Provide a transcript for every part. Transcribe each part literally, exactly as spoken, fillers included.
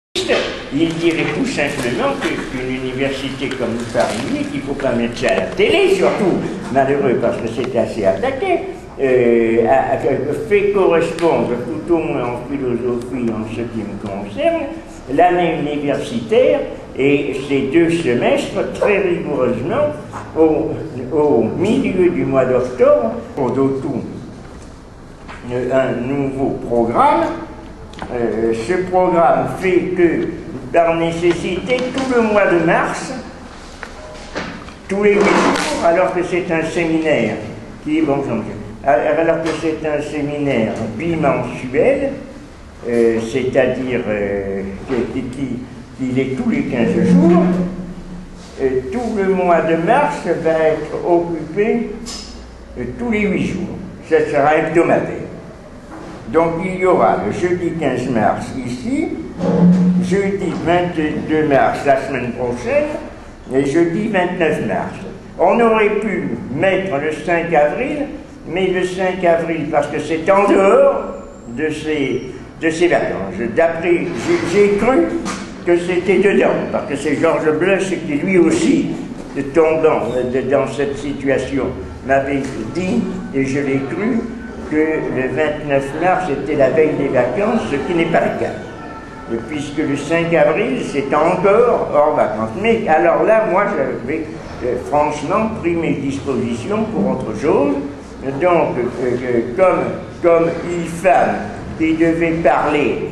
Il dirait tout simplement qu'une université comme Paris, qu'il ne faut pas mettre ça à la télé, surtout, malheureux parce que c'est assez attaqué, euh, a, a, fait correspondre, tout au moins en philosophie, en ce qui me concerne, l'année universitaire et ces deux semestres très rigoureusement au, au milieu du mois d'octobre, au tout un nouveau programme. Euh, ce programme fait que, par nécessité, tout le mois de mars, tous les huit jours, alors que c'est un séminaire qui, bon, alors que c'est un séminaire bimensuel, euh, c'est-à-dire euh, qu'il qui, qui est tous les quinze jours, euh, tout le mois de mars va être occupé euh, tous les huit jours. Ça sera hebdomadaire. Donc il y aura le jeudi quinze mars ici, jeudi vingt-deux mars la semaine prochaine, et jeudi vingt-neuf mars. On aurait pu mettre le cinq avril, mais le cinq avril, parce que c'est en dehors de ces, de ces vacances. D'après, j'ai cru que c'était dedans, parce que c'est Georges Bleuch qui lui aussi, tombant dans cette situation, m'avait dit, et je l'ai cru, que le vingt-neuf mars était la veille des vacances, ce qui n'est pas le cas. Et puisque le cinq avril, c'est encore hors vacances. Mais alors là, moi, j'avais euh, franchement pris mes dispositions pour autre chose. Donc, euh, comme, comme I F A M, qui devait parler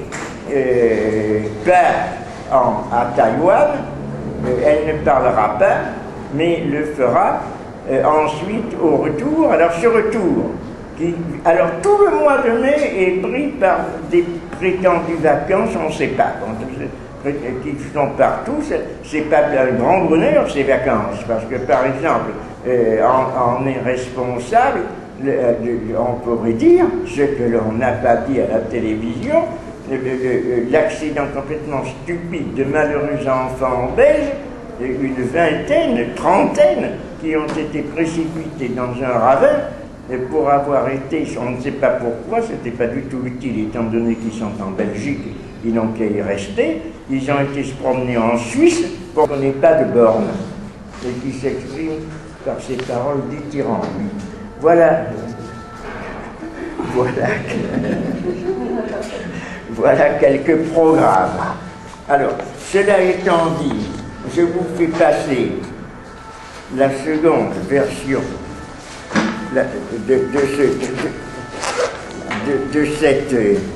euh, pas en, à Taïwan, euh, elle ne parlera pas, mais le fera euh, ensuite au retour. Alors, ce retour, Qui, alors tout le mois de mai est pris par des prétendues vacances, on ne sait pas, qui sont partout, c'est pas un grand bonheur ces vacances, parce que par exemple, euh, on, on est responsable, le, le, on pourrait dire, ce que l'on n'a pas dit à la télévision, l'accident complètement stupide de malheureux enfants belges, une vingtaine, trentaine, qui ont été précipités dans un ravin, et pour avoir été, on ne sait pas pourquoi, c'était pas du tout utile, étant donné qu'ils sont en Belgique, ils n'ont qu'à y rester, ils ont été se promener en Suisse, pour qu'on n'ait pas de borne, et qui s'exprime par ces paroles dithyrambiques. Voilà, voilà, voilà quelques programmes. Alors, cela étant dit, je vous fais passer la seconde version De, de, ce, de, de, cette,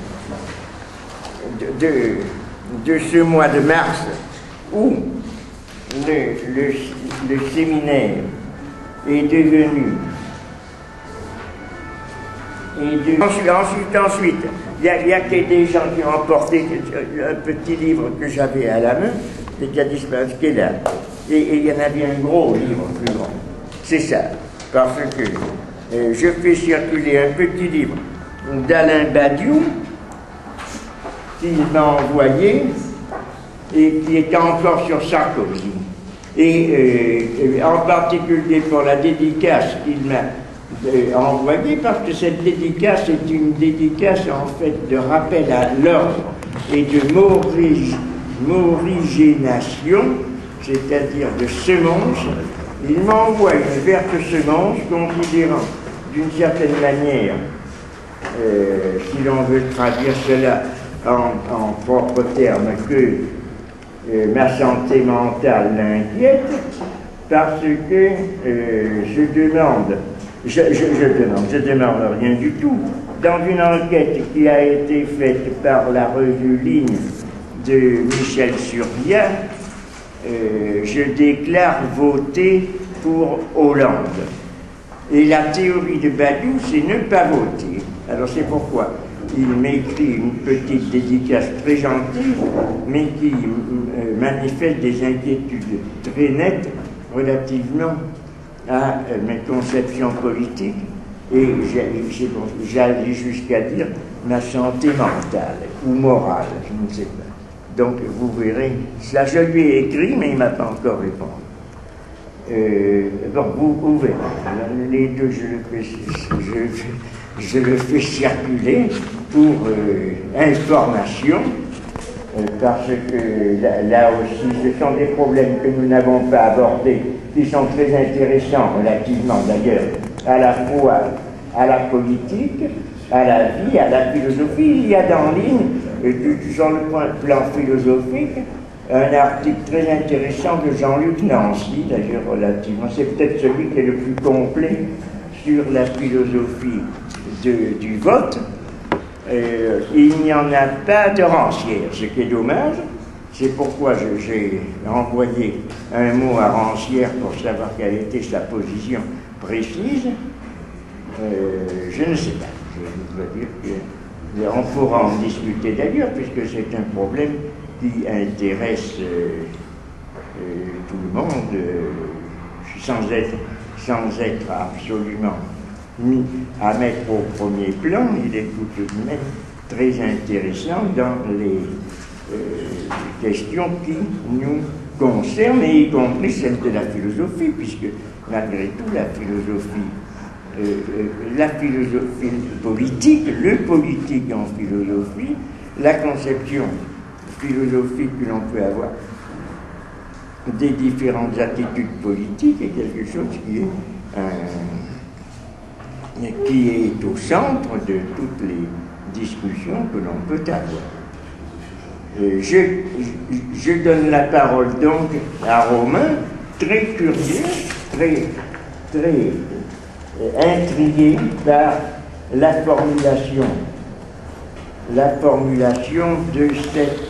de, de, de ce mois de mars où le, le, le séminaire est devenu est de, ensuite, ensuite, ensuite il y a, y a que des gens qui ont emporté un petit livre que j'avais à la main et qui a disparu, qui est là, et il y en avait un gros livre plus grand, c'est ça, parce que Euh, je fais circuler un petit livre d'Alain Badiou qu'il m'a envoyé et qui est encore sur Sarkozy. Et euh, en particulier pour la dédicace qu'il m'a euh, envoyée, parce que cette dédicace est une dédicace en fait de rappel à l'ordre et de morigénation, c'est-à-dire de semence. Il m'envoie une verte semence considérant d'une certaine manière, euh, si l'on veut traduire cela en, en propres termes, que euh, ma santé mentale l'inquiète, parce que euh, je demande, je, je, je demande, je demande rien du tout, dans une enquête qui a été faite par la revue Ligne de Michel Survia, euh, je déclare voter pour Hollande. Et la théorie de Badiou, c'est ne pas voter. Alors c'est pourquoi il m'écrit une petite dédicace très gentille, mais qui euh, manifeste des inquiétudes très nettes relativement à euh, mes conceptions politiques, et j'allais jusqu'à dire ma santé mentale ou morale, je ne sais pas. Donc vous verrez, ça je lui ai écrit, mais il ne m'a pas encore répondu. Euh, bon, vous, vous verrez, les deux, je le fais, je, je le fais circuler pour euh, information, euh, parce que là, là aussi, ce sont des problèmes que nous n'avons pas abordés, qui sont très intéressants relativement d'ailleurs à la fois à la politique, à la vie, à la philosophie. Il y a dans ligne, sur le plan philosophique, un article très intéressant de Jean-Luc Nancy, d'ailleurs relativement, c'est peut-être celui qui est le plus complet sur la philosophie de, du vote. Euh, il n'y en a pas de Rancière, ce qui est dommage. C'est pourquoi j'ai envoyé un mot à Rancière pour savoir quelle était sa position précise. Euh, je ne sais pas. Je dois dire qu'on pourra en discuter d'ailleurs, puisque c'est un problème qui intéresse euh, euh, tout le monde, euh, sans être, sans être absolument mis à mettre au premier plan. Il est tout de même très intéressant dans les euh, questions qui nous concernent, et y compris celle de la philosophie, puisque malgré tout la philosophie Euh, euh, la philosophie politique, le politique en philosophie, la conception philosophique que l'on peut avoir des différentes attitudes politiques est quelque chose qui est, euh, qui est au centre de toutes les discussions que l'on peut avoir. Euh, je, je, je donne la parole donc à Romain, très curieux, très, très intrigué par la formulation, la formulation de cette,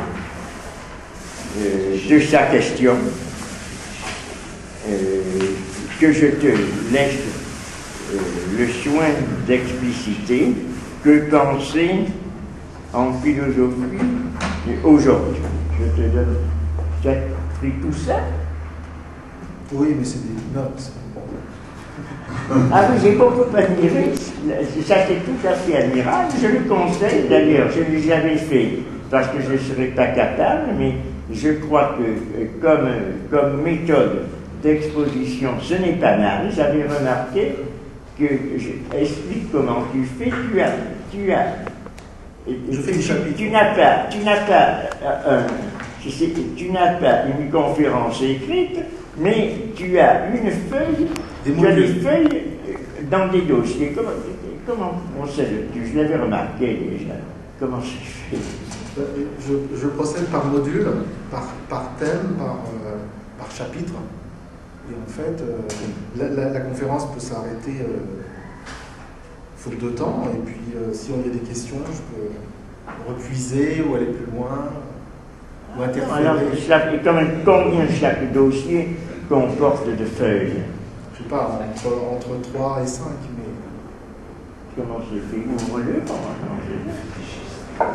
euh, de sa question, euh, que je te laisse euh, le soin d'expliciter. Que penser en philosophie aujourd'hui? Je te donne, tu as pris tout ça? Oui, mais c'est des notes. Ah oui, j'ai beaucoup admiré, ça c'est tout à fait admirable, je le conseille d'ailleurs, je ne l'ai jamais fait parce que je ne serais pas capable, mais je crois que comme, comme méthode d'exposition, ce n'est pas mal. J'avais remarqué que, je explique comment tu fais, tu as, tu as, je fais tu, tu n'as pas, tu n'as pas, euh, tu n'as pas une conférence écrite, mais tu as une feuille, des tu as des feuilles dans des dossiers. Comment, comment procèdes-tu? Je l'avais remarqué déjà. Comment c'est fait? je, je procède par module, par, par thème, par, euh, par chapitre. Et en fait, euh, la, la, la conférence peut s'arrêter euh, faute de temps. Et puis, euh, si on y a des questions, je peux repuiser ou aller plus loin. Ou interférer. Alors, chaque, et quand même, combien chaque dossier comporte de feuilles? Je ne sais pas, entre, entre trois et cinq, mais... Comment c'est fait? Ouvre-le, comment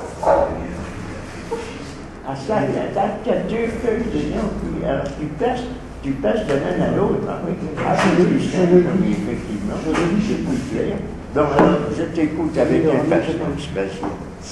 Ah ça, tu as deux feuilles dedans, alors tu passes, tu passes de l'un à l'autre. Ah oui, ah, c'est plus simple, oui, effectivement, c'est plus clair. Donc, alors, je t'écoute avec impatience, Basile.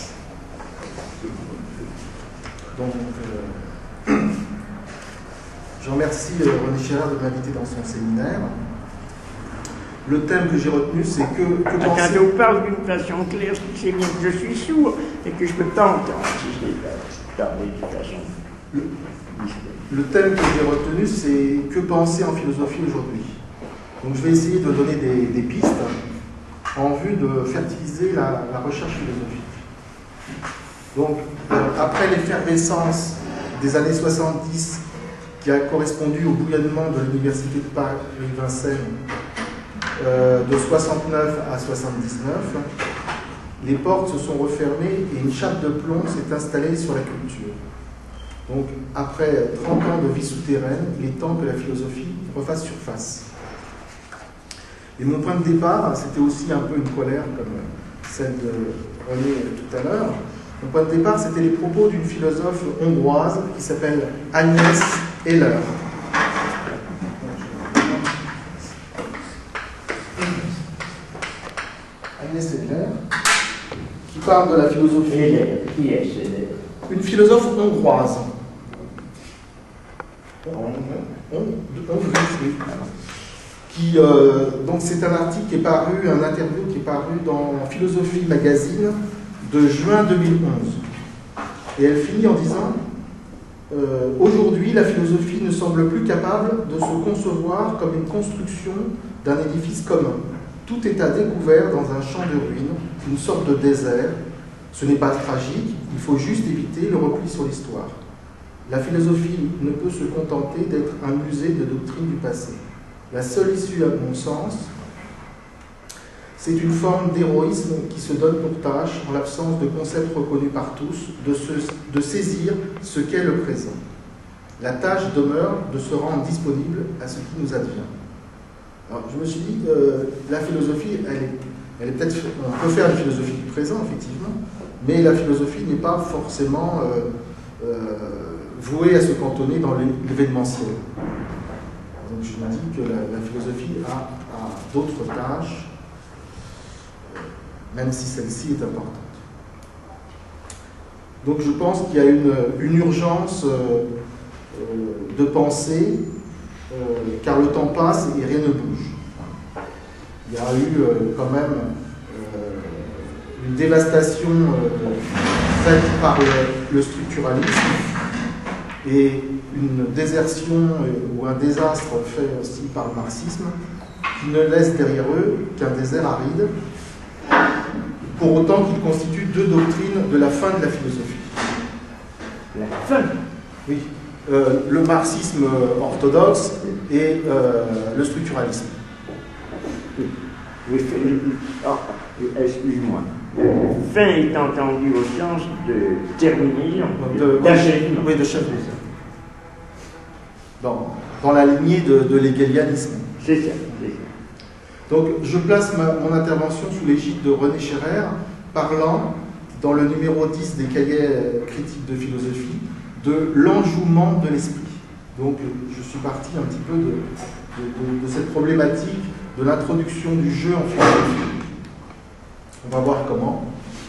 Donc, euh, je remercie euh, René Chérard de m'inviter dans son séminaire. Le thème que j'ai retenu, c'est que... que Quand penser... on parle d'une façon claire, c'est bien que je suis sourd et que je ne peux pas entendre si je parler d'une façon... Le, le thème que j'ai retenu, c'est que penser en philosophie aujourd'hui. Donc je vais essayer de donner des, des pistes en vue de fertiliser la, la recherche philosophique. Donc, euh, après l'effervescence des années soixante-dix qui a correspondu au bouillonnement de l'université de Paris-Vincennes euh, de soixante-neuf à soixante-dix-neuf, les portes se sont refermées et une chape de plomb s'est installée sur la culture. Donc, après trente ans de vie souterraine, il est temps que la philosophie refasse surface. Et mon point de départ, c'était aussi un peu une colère comme celle de René tout à l'heure. Mon point de départ, c'était les propos d'une philosophe hongroise qui s'appelle Agnès Heller. Agnès Heller, qui parle de la philosophie. Heller, qui est Heller? Une philosophe hongroise. Qui, euh, donc c'est un article qui est paru, un interview qui est paru dans Philosophie Magazine de juin deux mille onze. Et elle finit en disant euh, « Aujourd'hui, la philosophie ne semble plus capable de se concevoir comme une construction d'un édifice commun. Tout est à découvert dans un champ de ruines, une sorte de désert. Ce n'est pas tragique, il faut juste éviter le repli sur l'histoire. La philosophie ne peut se contenter d'être un musée de doctrines du passé. La seule issue, à mon sens, c'est une forme d'héroïsme qui se donne pour tâche, en l'absence de concepts reconnus par tous, de, se, de saisir ce qu'est le présent. La tâche demeure de se rendre disponible à ce qui nous advient. » Alors, je me suis dit, euh, la philosophie, elle est, elle est peut-être, on peut faire une philosophie du présent, effectivement, mais la philosophie n'est pas forcément euh, euh, vouée à se cantonner dans l'événementiel. Donc je me dis que la, la philosophie a, a d'autres tâches, euh, même si celle-ci est importante. Donc je pense qu'il y a une, une urgence euh, euh, de pensée, euh, car le temps passe et rien ne bouge. Il y a eu euh, quand même euh, une dévastation euh, faite par le, le structuralisme et une désertion euh, ou un désastre fait aussi par le marxisme qui ne laisse derrière eux qu'un désert aride, pour autant qu'ils constituent deux doctrines de la fin de la philosophie. La fin? Oui. Euh, le marxisme orthodoxe et euh, le structuralisme. Oui, oh, excuse-moi. Fin est entendu au sens de terminaison, d'achèvement. Oui, de chef. Dans, dans la lignée de, de l'hégélianisme. C'est ça, c'est ça. Donc, je place ma, mon intervention sous l'égide de René Scherrer, parlant, dans le numéro dix des cahiers critiques de philosophie, de l'enjouement de l'esprit. Donc, je suis parti un petit peu de, de, de, de cette problématique de l'introduction du jeu en philosophie. On va voir comment.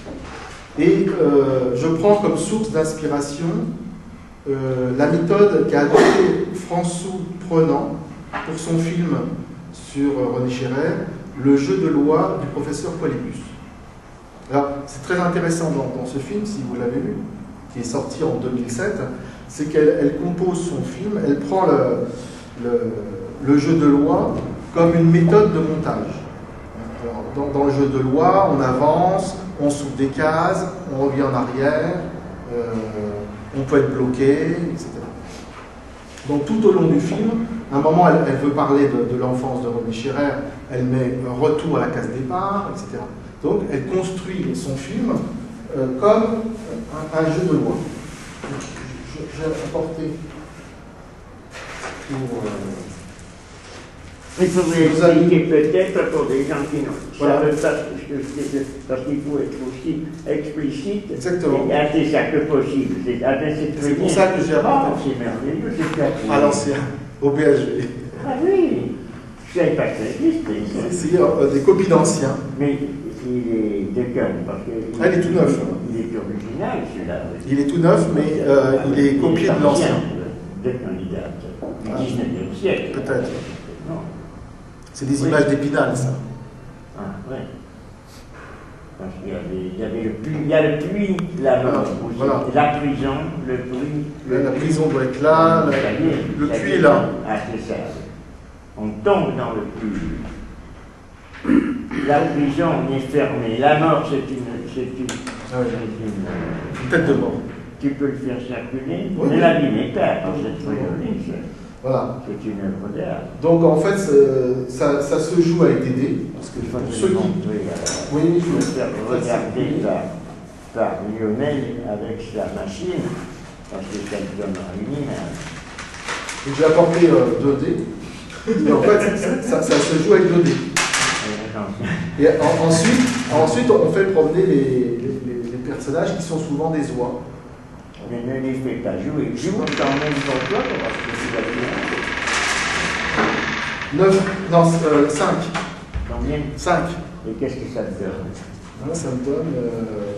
Et euh, je prends comme source d'inspiration euh, la méthode qu'a adoptée François Prenant pour son film sur René Scherrer, Le jeu de loi du professeur Poilébus. Alors, c'est très intéressant dans, dans ce film, si vous l'avez vu, qui est sorti en deux mille sept, c'est qu'elle elle compose son film, elle prend le, le, le jeu de loi comme une méthode de montage. Alors, dans, dans le jeu de loi, on avance, on s'ouvre des cases, on revient en arrière, euh, on peut être bloqué, et cetera. Donc tout au long du film, à un moment, elle, elle veut parler de, de l'enfance de René Scherrer, elle met un retour à la case départ, et cetera. Donc elle construit son film euh, comme un, un jeu de loi. J'ai apporté pour... Euh, Il faudrait expliquer peut-être pour des gens qui n'ont voilà. savent pas ce que c'est, parce qu'il faut être aussi explicite. Exactement. Et assez ça que possible. C'est ah ben, c'est pour ça que j'ai apporté. Oh, c'est merveilleux, c'est ça. À l'ancien, au B H V. Ah oui, je ne savais pas que ça existait. C'est euh, des copies d'anciens. Mais il est de quel parce que ah, il est tout neuf. Il est original celui-là. Il est tout neuf, mais euh, il est copié de l'ancien. De candidat du dix-neuvième siècle. Peut-être. C'est des images oui. d'Épinal, ça. Ah, oui. Parce qu'il y avait, il y avait le puits, il y a le puits, la mort, voilà. La prison, le puits. Le la prison doit être là, la, le, le puits est là. Ah, c'est ça. On tombe dans le puits. La prison est fermée. La mort, c'est une, c'est une, ah, oui. une, une tête de mort. Tu peux le faire circuler, oui, mais oui. la vie n'est pas dans cette violence. Voilà. C'est une œuvre d'art. Donc en fait, ça, ça se joue avec des dés. Parce que pour ceux qui. Oui, oui, je vais faire regarder par, par Lionel avec sa machine, parce que ça te donnera une image. J'ai apporté euh, deux dés. Et en fait, ça, ça se joue avec deux dés. Et en, ensuite, ensuite, on fait promener les, les, les personnages qui sont souvent des oies. Mais ne les fais pas jouer. Joue quand même pour toi, parce que tu vas bien. neuf, non, euh, cinq. Combien? cinq. Et qu'est-ce que ça te donne? Moi, ça me donne euh,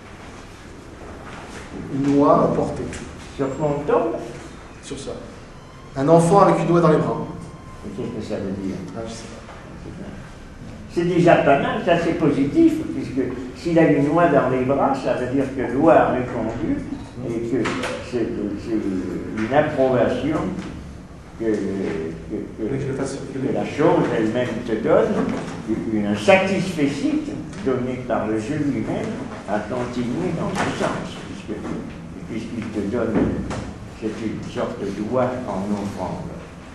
une oie à portée. Sur fond de tombe? Sur ça. Un enfant avec une oie dans les bras. Et qu'est-ce que ça veut dire? Ah, je sais pas. C'est déjà pas mal, ça c'est positif, puisque s'il a une oie dans les bras, ça veut dire que l'oie a répondu et que c'est une approbation que, que, que, que la chose elle-même te donne, un satisfecit donné par le jeu lui-même à continuer dans ce sens, puisque, puisqu'il te donne, c'est une sorte de doigt en offrande.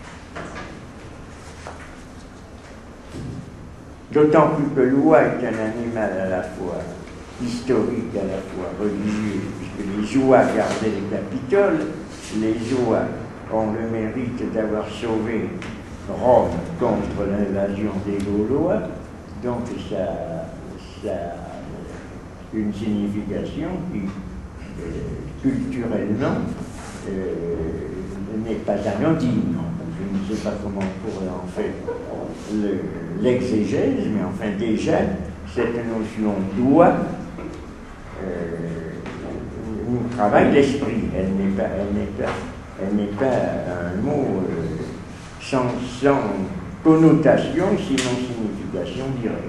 D'autant plus que l'oie est un animal à la fois historique, à la fois religieux, puisque les oies gardaient les Capitoles, les oies ont le mérite d'avoir sauvé Rome contre l'invasion des Gaulois, donc ça, ça a une signification qui, euh, culturellement, euh, n'est pas anodine. Je ne sais pas comment on pourrait en faire l'exégèse, mais enfin déjà, cette notion d'oie euh, nous travaille l'esprit. Elle n'est pas, elle n'est pas, elle n'est pas un mot euh, sans, sans connotation, sinon signification directe.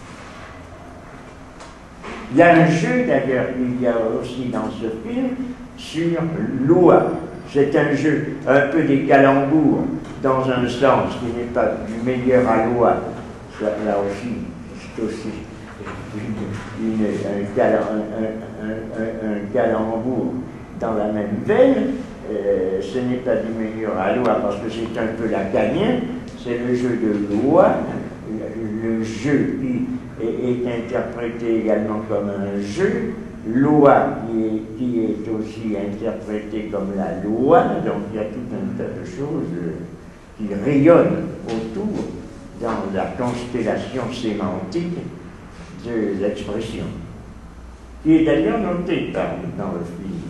Il y a un jeu, d'ailleurs, il y a aussi dans ce film, sur l'oie. C'est un jeu un peu des calembours, dans un sens qui n'est pas du meilleur à l'oie. Là aussi, c'est aussi une, une, un, cal, un, un, un, un calembour dans la même veine. Euh, ce n'est pas du meilleur à l'oie parce que c'est un peu lacanien, c'est le jeu de l'oie, le, le jeu qui est, est interprété également comme un jeu. Loi qui est, qui est aussi interprétée comme la loi, donc il y a tout un tas de choses qui rayonnent autour dans la constellation sémantique de l'expression, qui est d'ailleurs notée par, dans le film.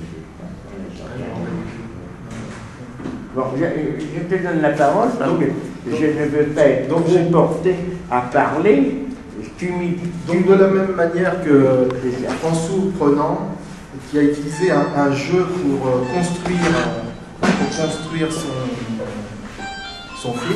Bon, je, je te donne la parole parce que je ne veux pas être donc porté à parler. Donc de la même manière que François Prenant, qui a utilisé un, un jeu pour euh, construire, pour construire son, son film,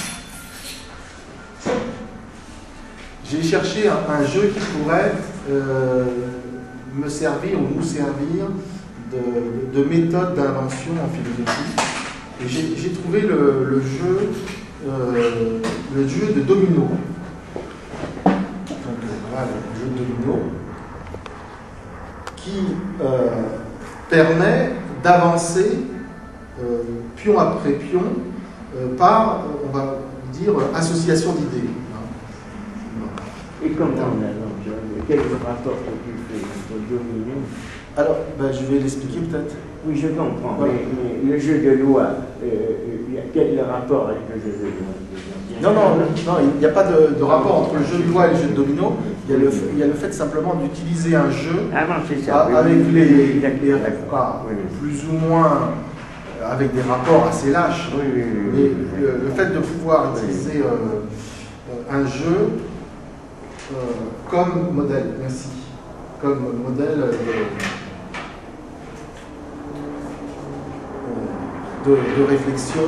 j'ai cherché un, un jeu qui pourrait euh, me servir ou nous servir de, de, de méthode d'invention en philosophie. Et j'ai trouvé le, le, jeu, euh, le jeu de domino. Le jeu de domino qui euh, permet d'avancer euh, pion après pion euh, par, on va dire, association d'idées. Et comment on avance? Quel rapport tu fais entre domino? Alors, ben, je vais l'expliquer peut-être. Oui, je comprends, voilà. mais, mais le jeu de loi, euh, quel est le rapport avec le jeu de loi? Non, non, non, il n'y a pas de, de rapport entre le jeu de loi et le jeu de domino. Il y a le, il y a le fait simplement d'utiliser un jeu ah non, ça, à, avec oui, les, oui, les pas, oui, plus ou moins avec des rapports assez lâches. Oui, oui, oui, mais oui, le, le fait de pouvoir utiliser euh, un jeu euh, comme modèle, merci, comme modèle de, de, de réflexion,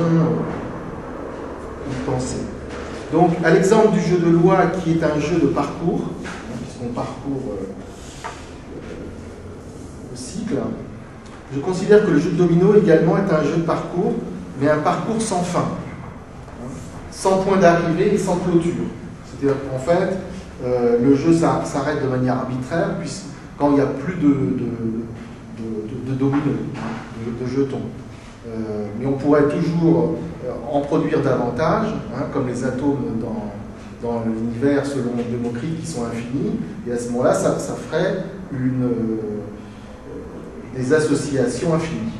de pensée. Donc, à l'exemple du jeu de loi qui est un jeu de parcours, puisqu'on parcourt euh, le cycle, je considère que le jeu de domino également est un jeu de parcours, mais un parcours sans fin, sans point d'arrivée et sans clôture. C'est-à-dire qu'en fait, euh, le jeu s'arrête de manière arbitraire, puisque quand il n'y a plus de, de, de, de, de dominos, de, de jetons. Euh, mais on pourrait toujours euh, en produire davantage, hein, comme les atomes dans, dans l'univers selon Démocrite qui sont infinis, et à ce moment-là, ça, ça ferait une, euh, des associations infinies.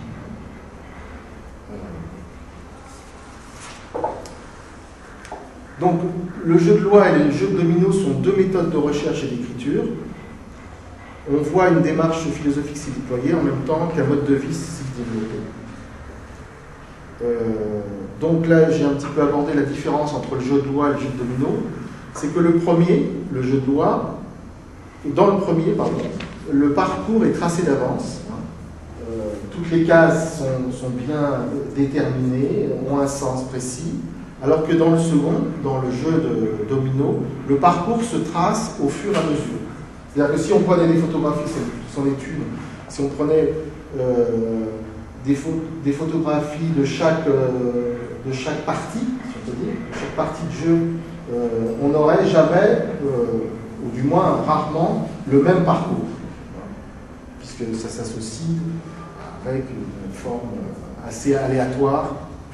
Euh. Donc, le jeu de loi et le jeu de domino sont deux méthodes de recherche et d'écriture. On voit une démarche philosophique s'y déployer en même temps qu'un mode de vie s'y développer. Euh, donc là, j'ai un petit peu abordé la différence entre le jeu de loi et le jeu de domino. C'est que le premier, le jeu de loi, dans le premier, pardon, le parcours est tracé d'avance. Euh, toutes les cases sont, sont bien déterminées, ont un sens précis. Alors que dans le second, dans le jeu de domino, le parcours se trace au fur et à mesure. C'est-à-dire que si on prenait des photographies, c'en est une, si on prenait euh, des, pho des photographies de chaque, euh, de chaque partie, si on peut dire, de chaque partie de jeu, euh, on n'aurait jamais, euh, ou du moins rarement, le même parcours, puisque ça s'associe avec une forme assez aléatoire,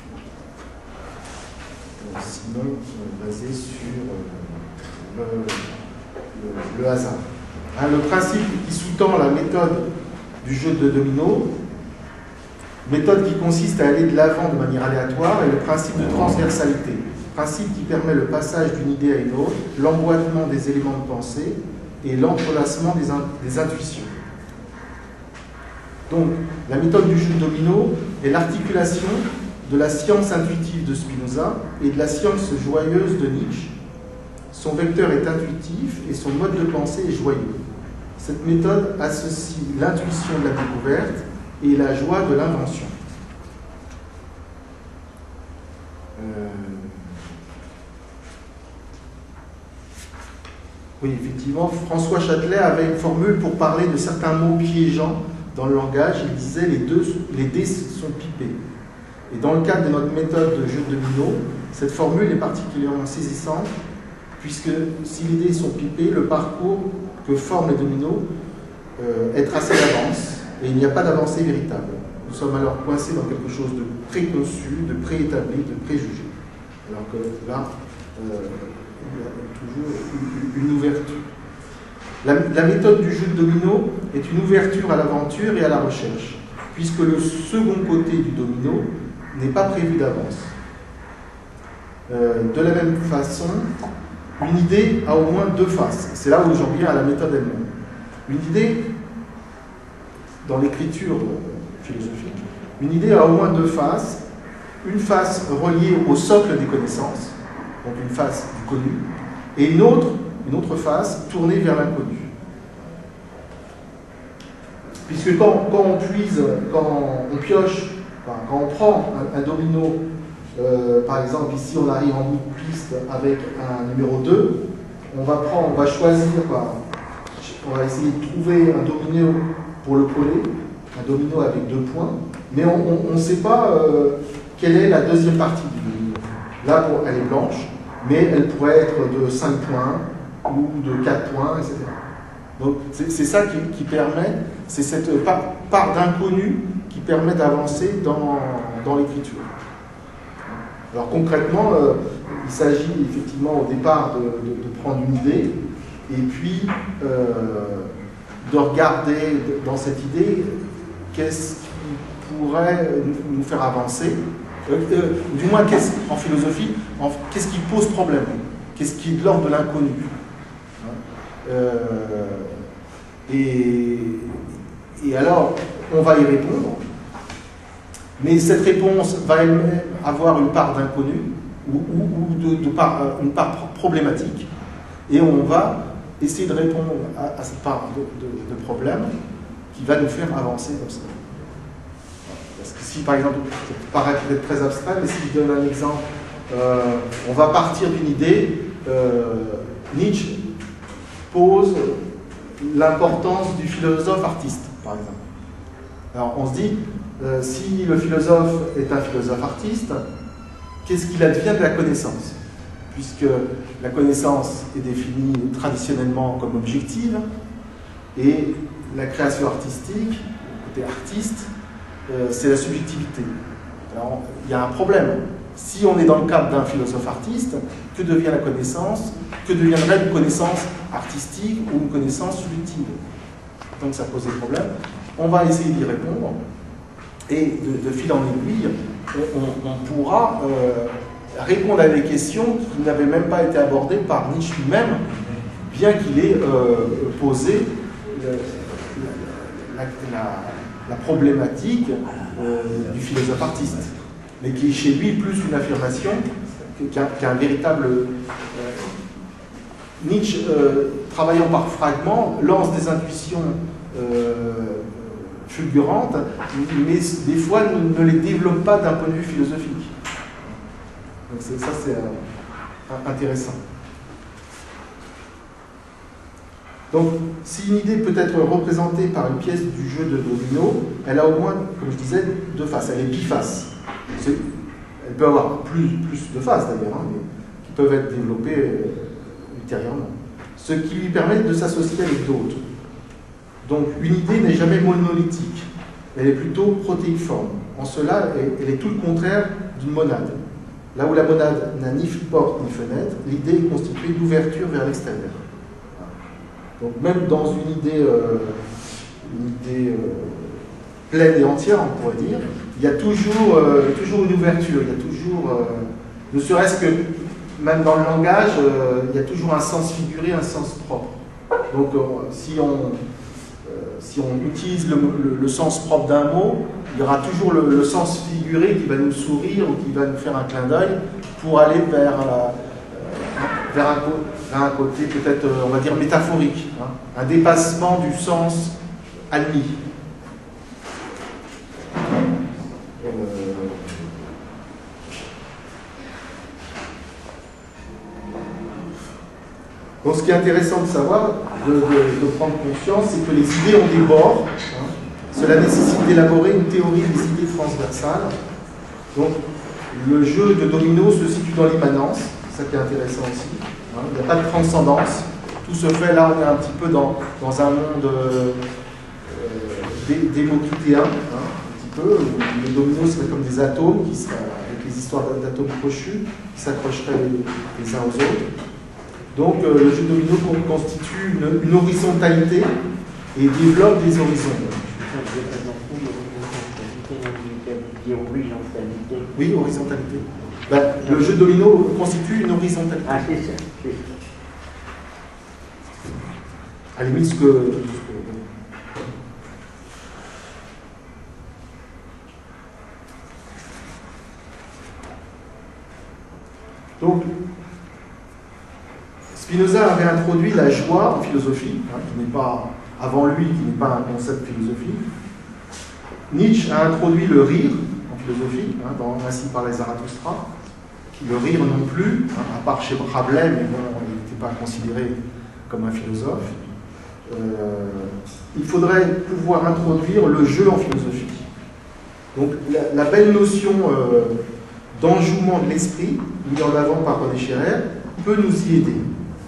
euh, sinon euh, basée sur euh, le, le, le hasard. Hein, le principe qui sous-tend la méthode du jeu de domino, méthode qui consiste à aller de l'avant de manière aléatoire, est le principe de transversalité, principe qui permet le passage d'une idée à une autre, l'emboîtement des éléments de pensée et l'entrelacement des, in des intuitions. Donc, la méthode du jeu de domino est l'articulation de la science intuitive de Spinoza et de la science joyeuse de Nietzsche. Son vecteur est intuitif et son mode de pensée est joyeux. Cette méthode associe l'intuition de la découverte et la joie de l'invention. Euh... Oui, effectivement, François Châtelet avait une formule pour parler de certains mots piégeants dans le langage. Il disait les, deux, les dés sont pipés. Et dans le cadre de notre méthode de jeu de domino, cette formule est particulièrement saisissante, puisque si les dés sont pipés, le parcours que forment les dominos euh, est tracé d'avance, et il n'y a pas d'avancée véritable. Nous sommes alors coincés dans quelque chose de préconçu, de préétabli, de préjugé. Alors que là, euh, il y a toujours une, une ouverture. La, la méthode du jeu de domino est une ouverture à l'aventure et à la recherche, puisque le second côté du domino n'est pas prévu d'avance. Euh, de la même façon, une idée a au moins deux faces. C'est là où j'en viens à la méthode elle-même. Une idée, dans l'écriture philosophique, une idée a au moins deux faces. Une face reliée au socle des connaissances, donc une face du connu, et une autre, une autre face tournée vers l'inconnu. Puisque quand, quand on puise, quand on pioche, enfin, quand on prend un, un domino, euh, par exemple ici on arrive en bout de piste avec un numéro deux, on va prendre, on va choisir, enfin, on va essayer de trouver un domino pour le coller, un domino avec deux points, mais on ne sait pas euh, quelle est la deuxième partie du domino. Là, pour, elle est blanche, mais elle pourrait être de cinq points ou de quatre points, et cetera. Donc c'est ça qui, qui permet, c'est cette part, part d'inconnu qui permet d'avancer dans, dans l'écriture. Alors concrètement, euh, il s'agit effectivement au départ de, de, de prendre une idée et puis euh, de regarder dans cette idée qu'est-ce qui pourrait nous faire avancer, euh, euh, du moins en philosophie, qu'est-ce qui pose problème, qu'est-ce qui est de l'ordre de l'inconnu. Euh, et, et alors, on va y répondre, mais cette réponse va elle-même avoir une part d'inconnu ou, ou, ou de, de part, une part problématique, et on va essayer de répondre à, à cette part de, de, de problème qui va nous faire avancer comme ça. Parce que si, par exemple, ça paraît peut-être très abstrait, mais si je donne un exemple, euh, on va partir d'une idée, euh, Nietzsche pose l'importance du philosophe artiste, par exemple. Alors on se dit, euh, si le philosophe est un philosophe artiste, qu'est-ce qu'il advient de la connaissance? Puisque la connaissance est définie traditionnellement comme objective, et la création artistique, le côté artiste, euh, c'est la subjectivité. Alors il y a un problème. Si on est dans le cadre d'un philosophe artiste, que devient la connaissance? Que deviendrait une connaissance artistique ou une connaissance subjective? Donc ça pose des problèmes. On va essayer d'y répondre. Et de, de fil en aiguille, on, on, on pourra euh, répondre à des questions qui n'avaient même pas été abordées par Nietzsche lui-même, bien qu'il ait euh, posé le, la, la, la problématique euh, du philosophe artiste, mais qui est chez lui plus une affirmation qu'un qu'un véritable... Euh, Nietzsche, euh, travaillant par fragments, lance des intuitions euh, fulgurantes, mais des fois ne, ne les développe pas d'un point de vue philosophique. Donc ça, c'est euh, intéressant. Donc, si une idée peut être représentée par une pièce du jeu de domino, elle a au moins, comme je disais, deux faces. Elle est biface. Elle peut avoir plus, plus de faces d'ailleurs, hein, mais qui peuvent être développées euh, ultérieurement. Ce qui lui permet de s'associer avec d'autres. Donc, une idée n'est jamais monolithique. Elle est plutôt protéiforme. En cela, elle, elle est tout le contraire d'une monade. Là où la monade n'a ni porte ni fenêtre, l'idée est constituée d'ouverture vers l'extérieur. Donc même dans une idée, euh, une idée euh, pleine et entière, on pourrait dire, il y a toujours, euh, toujours une ouverture, il y a toujours, euh, ne serait-ce que, même dans le langage, euh, il y a toujours un sens figuré, un sens propre. Donc euh, si, on, euh, si on utilise le, le, le sens propre d'un mot, il y aura toujours le, le sens figuré qui va nous sourire ou qui va nous faire un clin d'œil pour aller vers, euh, vers un, un côté peut-être, on va dire, métaphorique, hein, un dépassement du sens admis. Euh... Donc ce qui est intéressant de savoir, de, de, de prendre conscience, c'est que les idées ont des bords. Hein. Cela nécessite d'élaborer une théorie des idées transversales. Donc le jeu de domino se situe dans l'immanence, c'est ça qui est intéressant aussi. Hein. Il n'y a pas de transcendance. Tout se fait, là on est un petit peu dans, dans un monde euh, démoquitéen, hein, un petit peu. Le domino serait comme des atomes, qui seraient, avec les histoires d'atomes crochus, qui s'accrocheraient les, les uns aux autres. Donc euh, le jeu de domino constitue une, une horizontalité et développe des horizons. Oui, horizontalité. Ben, le jeu de domino constitue une horizontalité. Ah, c'est ça, c'est ça. À la limite, ce que... Donc, Spinoza avait introduit la joie en philosophie, hein, qui n'est pas, avant lui, qui n'est pas un concept philosophique. Nietzsche a introduit le rire en philosophie, hein, dans Ainsi parlait Zarathustra. Le rire non plus, hein, à part chez Rabelais, mais bon, il n'était pas considéré comme un philosophe. Euh, il faudrait pouvoir introduire le jeu en philosophie. Donc la, la belle notion euh, d'enjouement de l'esprit, mise en avant par René Scherrer, peut nous y aider.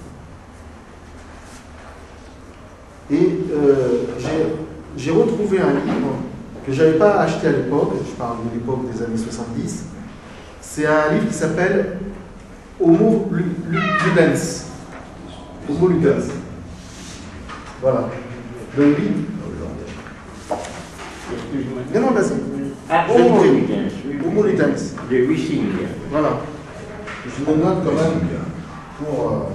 Et euh, j'ai retrouvé un livre que je n'avais pas acheté à l'époque, je parle de l'époque des années soixante-dix. C'est un livre qui s'appelle Homo Ludens. Homo Ludens. Voilà. Le livre. Non, non, vas-y. Ah, Homo Ludens. Homo Ludens. De Wissing. Voilà. Je me note quand même pour. Euh,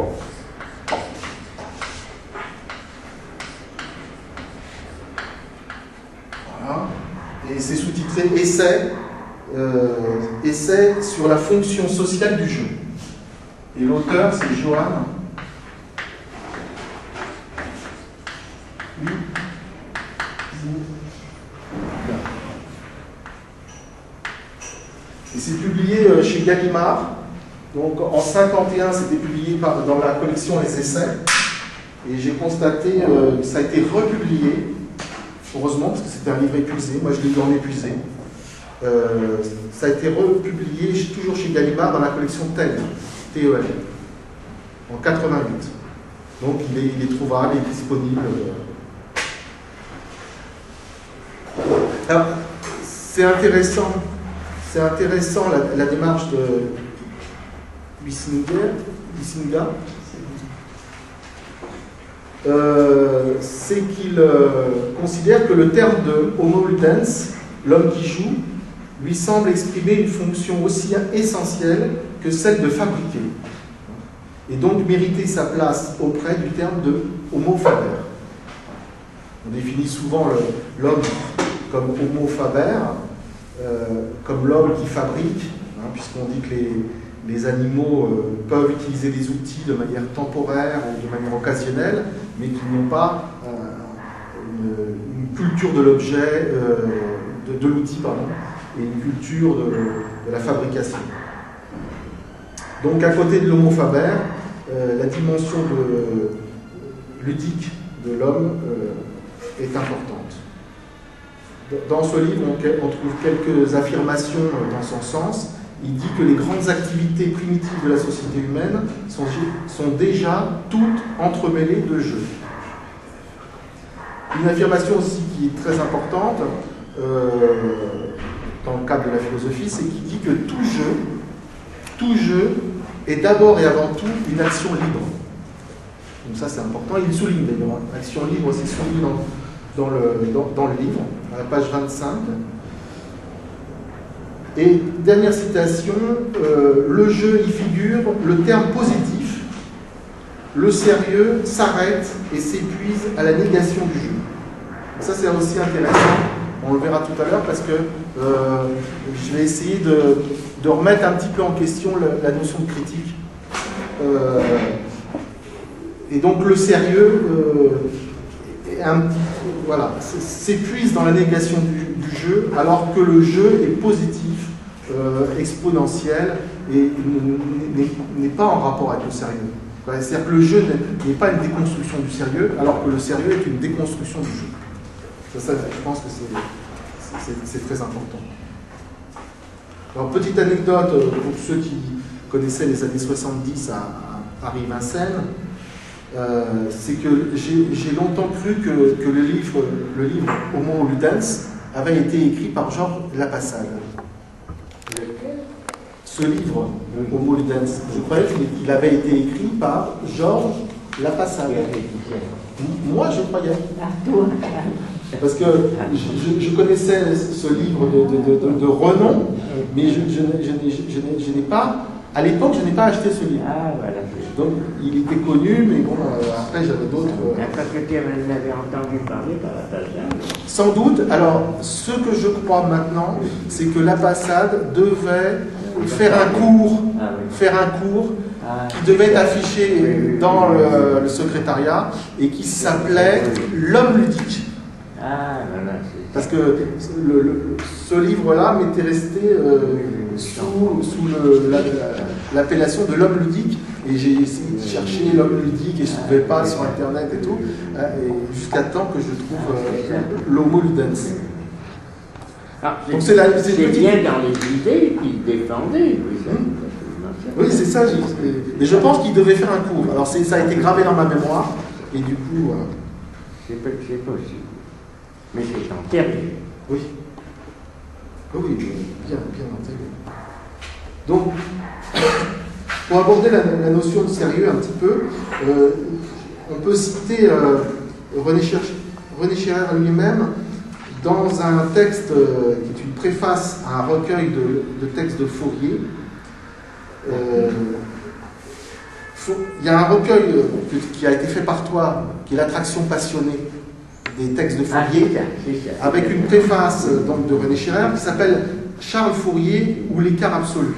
Voilà. Et c'est sous-titré Essai, euh, Essai sur la fonction sociale du jeu. Et l'auteur, c'est Johann. Et c'est publié chez Gallimard. Donc en cinquante et un, c'était publié par, dans la collection Les Essais. Et j'ai constaté euh, que ça a été republié. Heureusement, parce que c'était un livre épuisé. Moi, je l'ai eu en épuisé. Euh, ça a été republié toujours chez Gallimard dans la collection T E L, T E L, en quatre-vingt-huit. Donc, il est, il est trouvable, il est disponible. Alors, c'est intéressant, c'est intéressant la, la démarche de Huizinga. Euh, c'est qu'il euh, considère que le terme de Homo Ludens, l'homme qui joue, lui semble exprimer une fonction aussi essentielle que celle de fabriquer, et donc mériter sa place auprès du terme de Homo Faber. On définit souvent l'homme comme Homo Faber, euh, comme l'homme qui fabrique, hein, puisqu'on dit que les, les animaux euh, peuvent utiliser des outils de manière temporaire ou de manière occasionnelle, mais qui n'ont pas euh, une, une culture de l'objet, euh, de, de l'outil, pardon, et une culture de, de la fabrication. Donc à côté de l'Homo Faber, euh, la dimension de ludique de l'homme euh, est importante. Dans ce livre, on, on trouve quelques affirmations dans son sens. Il dit que les grandes activités primitives de la société humaine sont, sont déjà toutes entremêlées de jeux. Une affirmation aussi qui est très importante euh, dans le cadre de la philosophie, c'est qu'il dit que tout jeu, tout jeu est d'abord et avant tout une action libre. Donc ça c'est important, il souligne d'ailleurs, action libre c'est souligné dans, dans, le, dans, dans le livre, à la page vingt-cinq. Et dernière citation, euh, le jeu y figure le terme positif, le sérieux s'arrête et s'épuise à la négation du jeu. Ça c'est aussi intéressant, on le verra tout à l'heure parce que euh, je vais essayer de, de remettre un petit peu en question la, la notion de critique. Euh, et donc le sérieux euh, est un petit, voilà, s'épuise dans la négation du, du jeu alors que le jeu est positif, euh, exponentiel et n'est pas en rapport avec le sérieux. C'est-à-dire que le jeu n'est pas une déconstruction du sérieux alors que le sérieux est une déconstruction du jeu. Ça, ça, je pense que c'est très important. Alors, petite anecdote pour ceux qui connaissaient les années soixante-dix à, à Paris-Vincennes, euh, c'est que j'ai longtemps cru que, que le livre, le livre Homo Ludens avait été écrit par Georges Lapassade. Ce livre, Homo Ludens, je croyais qu'il avait été écrit par Georges Lapassade. Moi, je croyais. Parce que je, je connaissais ce livre de, de, de, de renom, mais je, je, je n'ai pas, à l'époque, je n'ai pas acheté ce livre. Ah, voilà. Donc, il était connu, mais bon, euh, après, j'avais d'autres. Euh... Parce que tu avais entendu parler par Lapassade. Sans doute. Alors, ce que je crois maintenant, c'est que Lapassade devait faire un cours, ah, oui. faire un cours ah, qui devait être affiché dans le, le secrétariat et qui s'appelait L'homme ludique. Ah, voilà, parce que le, le, ce livre-là m'était resté euh, sous, sous l'appellation la, de l'homme ludique, et j'ai essayé de chercher l'homme ludique et je ne trouvais pas sur internet et tout, jusqu'à temps que je trouve euh, l'homo ludens. Ah, donc c'est bien dans les idées qu'il défendait. Oui, hum. oui c'est ça. Mais je pense qu'il devait faire un cours. Alors ça a été gravé dans ma mémoire, et du coup, voilà. C'est possible. Mais c'est enterré. Oui. Oui, bien, bien enterré. Donc, pour aborder la, la notion de sérieux un petit peu, euh, on peut citer euh, René Scherrer lui-même dans un texte euh, qui est une préface à un recueil de, de textes de Fourier. Euh, il y a un recueil euh, qui a été fait par toi, qui est l'attraction passionnée des textes de Fourier, ah, c'est ça, c'est ça. Avec une préface donc, de René Scherrer qui s'appelle Charles Fourier ou l'écart absolu.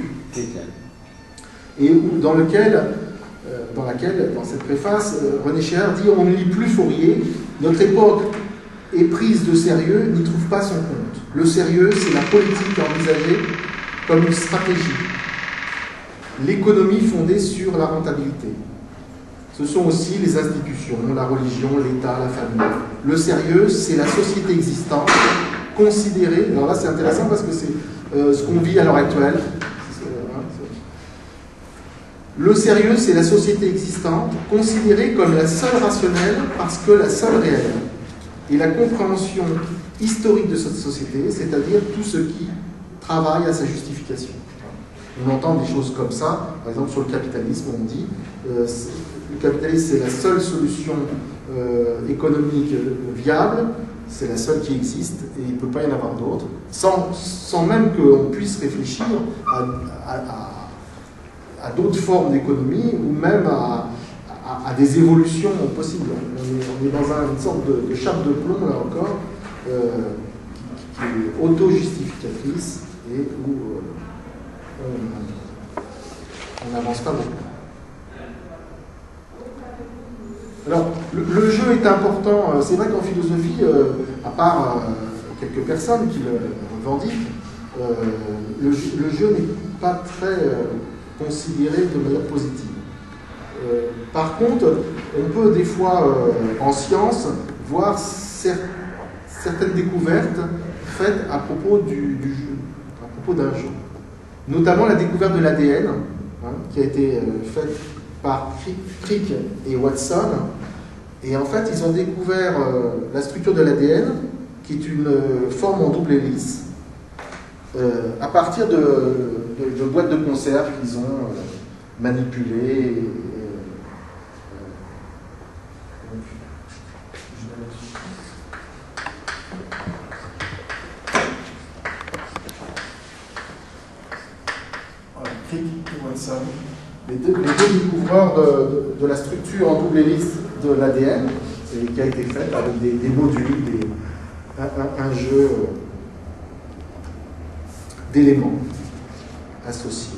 Et où, dans, lequel, euh, dans laquelle, dans cette préface, euh, René Scherrer dit « On ne lit plus Fourier, notre époque est prise de sérieux, n'y trouve pas son compte. Le sérieux, c'est la politique envisagée comme une stratégie. L'économie fondée sur la rentabilité. Ce sont aussi les institutions, la religion, l'État, la famille. Le sérieux, c'est la société existante, considérée, alors là c'est intéressant parce que c'est euh, ce qu'on vit à l'heure actuelle. Le sérieux, c'est la société existante, considérée comme la seule rationnelle parce que la seule réelle. Et la compréhension historique de cette société, c'est-à-dire tout ce qui travaille à sa justification. On entend des choses comme ça, par exemple sur le capitalisme, on dit euh, le capitalisme c'est la seule solution euh, économique viable, c'est la seule qui existe et il ne peut pas y en avoir d'autres, sans, sans même qu'on puisse réfléchir à, à, à, à d'autres formes d'économie ou même à, à, à des évolutions possibles. On est, on est dans un, une sorte de, de chape de plomb, là encore, euh, qui, qui est auto-justificatrice et où euh, on n'avance pas beaucoup. Alors, le, le jeu est important. C'est vrai qu'en philosophie, euh, à part euh, quelques personnes qui le revendiquent, euh, le, le jeu n'est pas très euh, considéré de manière positive. Euh, par contre, on peut des fois, euh, en science, voir cer certaines découvertes faites à propos du, du à propos d'un jeu. Notamment la découverte de l'A D N, hein, qui a été euh, faite par Crick et Watson. Et en fait, ils ont découvert euh, la structure de l'A D N, qui est une euh, forme en double hélice, euh, à partir de, de, de boîtes de conserve qu'ils ont euh, manipulées. Et, et, euh, Crick et Watson. Les deux, les deux découvreurs de, de, de la structure en double hélice de l'A D N, qui a été faite avec des, des modules, des, un, un, un jeu d'éléments associés.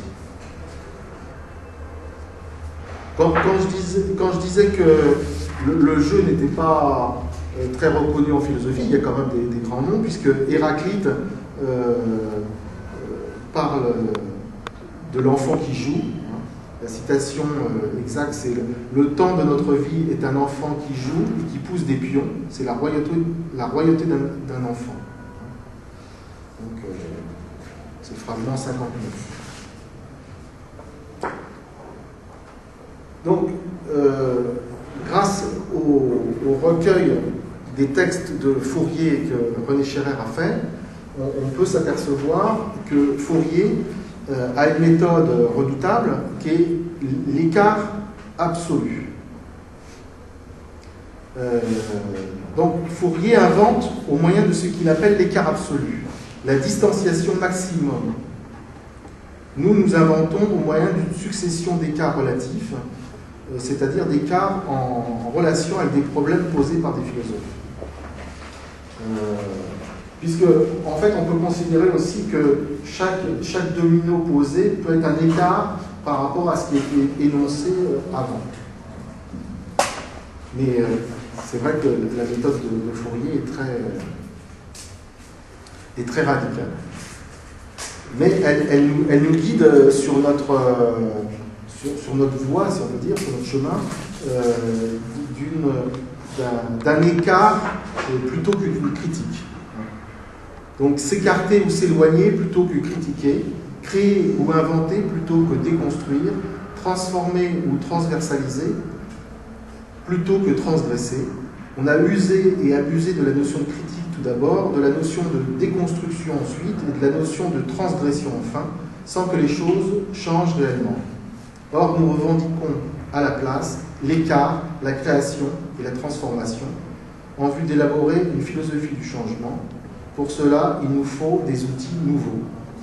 Quand, quand, je disais, quand je disais que le, le jeu n'était pas euh, très reconnu en philosophie, il y a quand même des, des grands noms, puisque Héraclite euh, euh, parle de l'enfant qui joue. La citation euh, exacte, c'est le, le temps de notre vie est un enfant qui joue et qui pousse des pions. C'est la royauté, la royauté d'un enfant. Donc, euh, c'est le fragment cinquante-neuf. Donc, euh, grâce au, au recueil des textes de Fourier que René Scherrer a fait, on, on peut s'apercevoir que Fourier euh, a une méthode redoutable qui est l'écart absolu. Euh, donc Fourier invente au moyen de ce qu'il appelle l'écart absolu, la distanciation maximum. Nous, nous inventons au moyen d'une succession d'écarts relatifs, euh, c'est-à-dire d'écarts en, en relation avec des problèmes posés par des philosophes. Euh, puisque, en fait, on peut considérer aussi que chaque, chaque domino posé peut être un écart par rapport à ce qui a été énoncé avant. Mais euh, c'est vrai que la méthode de, de Fourier est très, est très radicale. Mais elle, elle, nous, elle nous guide sur notre, euh, sur, sur notre voie, si on veut dire, sur notre chemin, euh, d'un écart plutôt que d'une critique. Donc s'écarter ou s'éloigner plutôt que critiquer, créer ou inventer plutôt que déconstruire, transformer ou transversaliser plutôt que transgresser. On a usé et abusé de la notion de critique tout d'abord, de la notion de déconstruction ensuite, et de la notion de transgression enfin, sans que les choses changent réellement. Or, nous revendiquons à la place l'écart, la création et la transformation, en vue d'élaborer une philosophie du changement. Pour cela, il nous faut des outils nouveaux.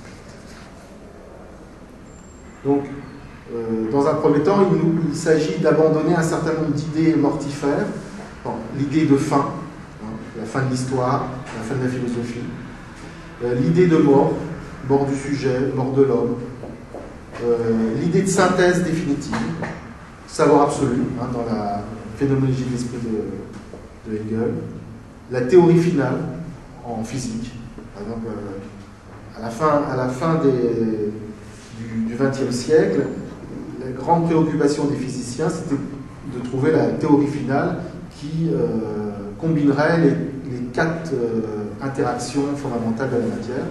Donc, euh, dans un premier temps, il, nous, il s'agit d'abandonner un certain nombre d'idées mortifères. Bon, l'idée de fin, hein, la fin de l'histoire, la fin de la philosophie. Euh, l'idée de mort, mort du sujet, mort de l'homme. Euh, l'idée de synthèse définitive, savoir absolu, hein, dans la phénoménologie de l'esprit de, de Hegel. La théorie finale, en physique. Par exemple, euh, à la fin, à la fin des, du vingtième siècle, la grande préoccupation des physiciens, c'était de trouver la théorie finale qui euh, combinerait les, les quatre euh, interactions fondamentales de la matière.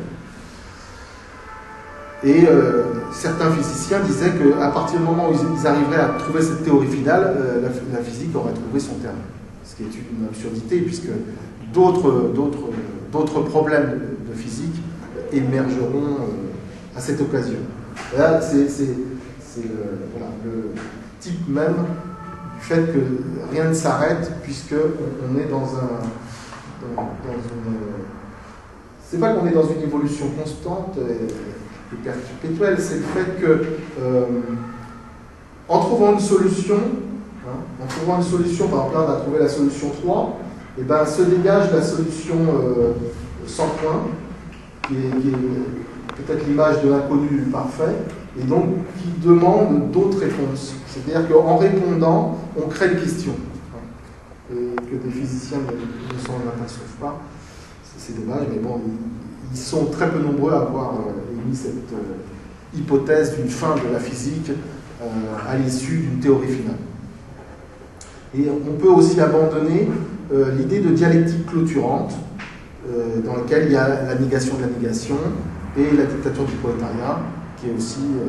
Et euh, certains physiciens disaient qu'à partir du moment où ils arriveraient à trouver cette théorie finale, euh, la, la physique aurait trouvé son terme. Ce qui est une absurdité, puisque d'autres d'autres problèmes de physique émergeront euh, à cette occasion. Et là, c'est le, voilà, le type même du fait que rien ne s'arrête, puisque on, on est dans un... Dans, dans une... C'est pas qu'on est dans une évolution constante et, et perpétuelle, c'est le fait que, euh, en trouvant une solution, hein, en trouvant une solution, par exemple là on a trouvé la solution trois, et ben se dégage la solution euh, sans point, qui est, qui est peut-être l'image de l'inconnu parfait, et donc qui demande d'autres réponses. C'est-à-dire qu'en répondant, on crée une question. Et que des physiciens ne s'en aperçoivent pas, c'est dommage, mais bon, ils, ils sont très peu nombreux à avoir émis cette euh, hypothèse d'une fin de la physique euh, à l'issue d'une théorie finale. Et on peut aussi abandonner euh, l'idée de dialectique clôturante, euh, dans laquelle il y a la négation de la négation et la dictature du prolétariat, qui est aussi euh,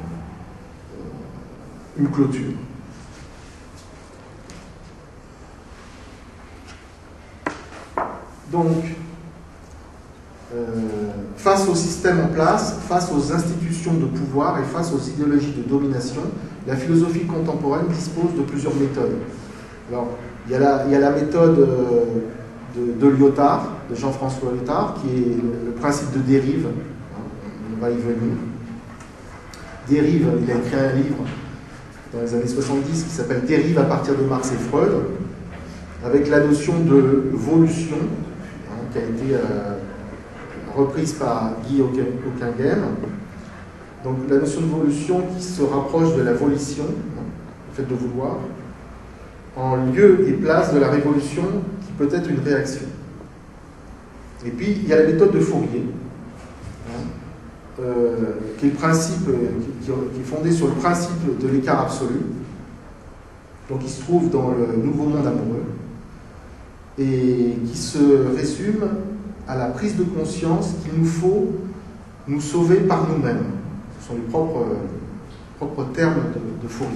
euh, une clôture. Donc, euh, face au système en place, face aux institutions de pouvoir et face aux idéologies de domination, la philosophie contemporaine dispose de plusieurs méthodes. Alors, il y a la, il y a la méthode euh, de, de Lyotard, de Jean-François Lyotard, qui est le, le principe de dérive. On va y venir. Dérive, il a écrit un livre dans les années soixante-dix qui s'appelle Dérive à partir de Marx et Freud, avec la notion de volution, hein, qui a été euh, reprise par Guy Hockenheim. Donc la notion de volution qui se rapproche de la volition, hein, le fait de vouloir, en lieu et place de la révolution qui peut être une réaction. Et puis il y a la méthode de Fourier, hein, euh, qui est le principe, qui, qui est fondé sur le principe de l'écart absolu. Donc il se trouve dans le Nouveau Monde amoureux et qui se résume à la prise de conscience qu'il nous faut nous sauver par nous-mêmes. Ce sont les propres, propres termes de, de Fourier.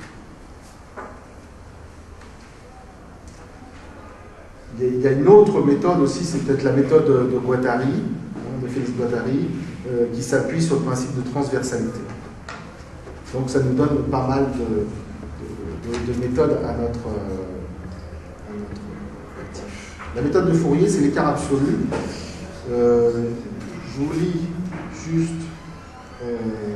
Il y a une autre méthode aussi, c'est peut-être la méthode de Guattari, de Félix Guattari, euh, qui s'appuie sur le principe de transversalité. Donc ça nous donne pas mal de, de, de, de méthodes à notre, euh, à notre actif. La méthode de Fourier, c'est l'écart absolu. Euh, je vous lis juste euh,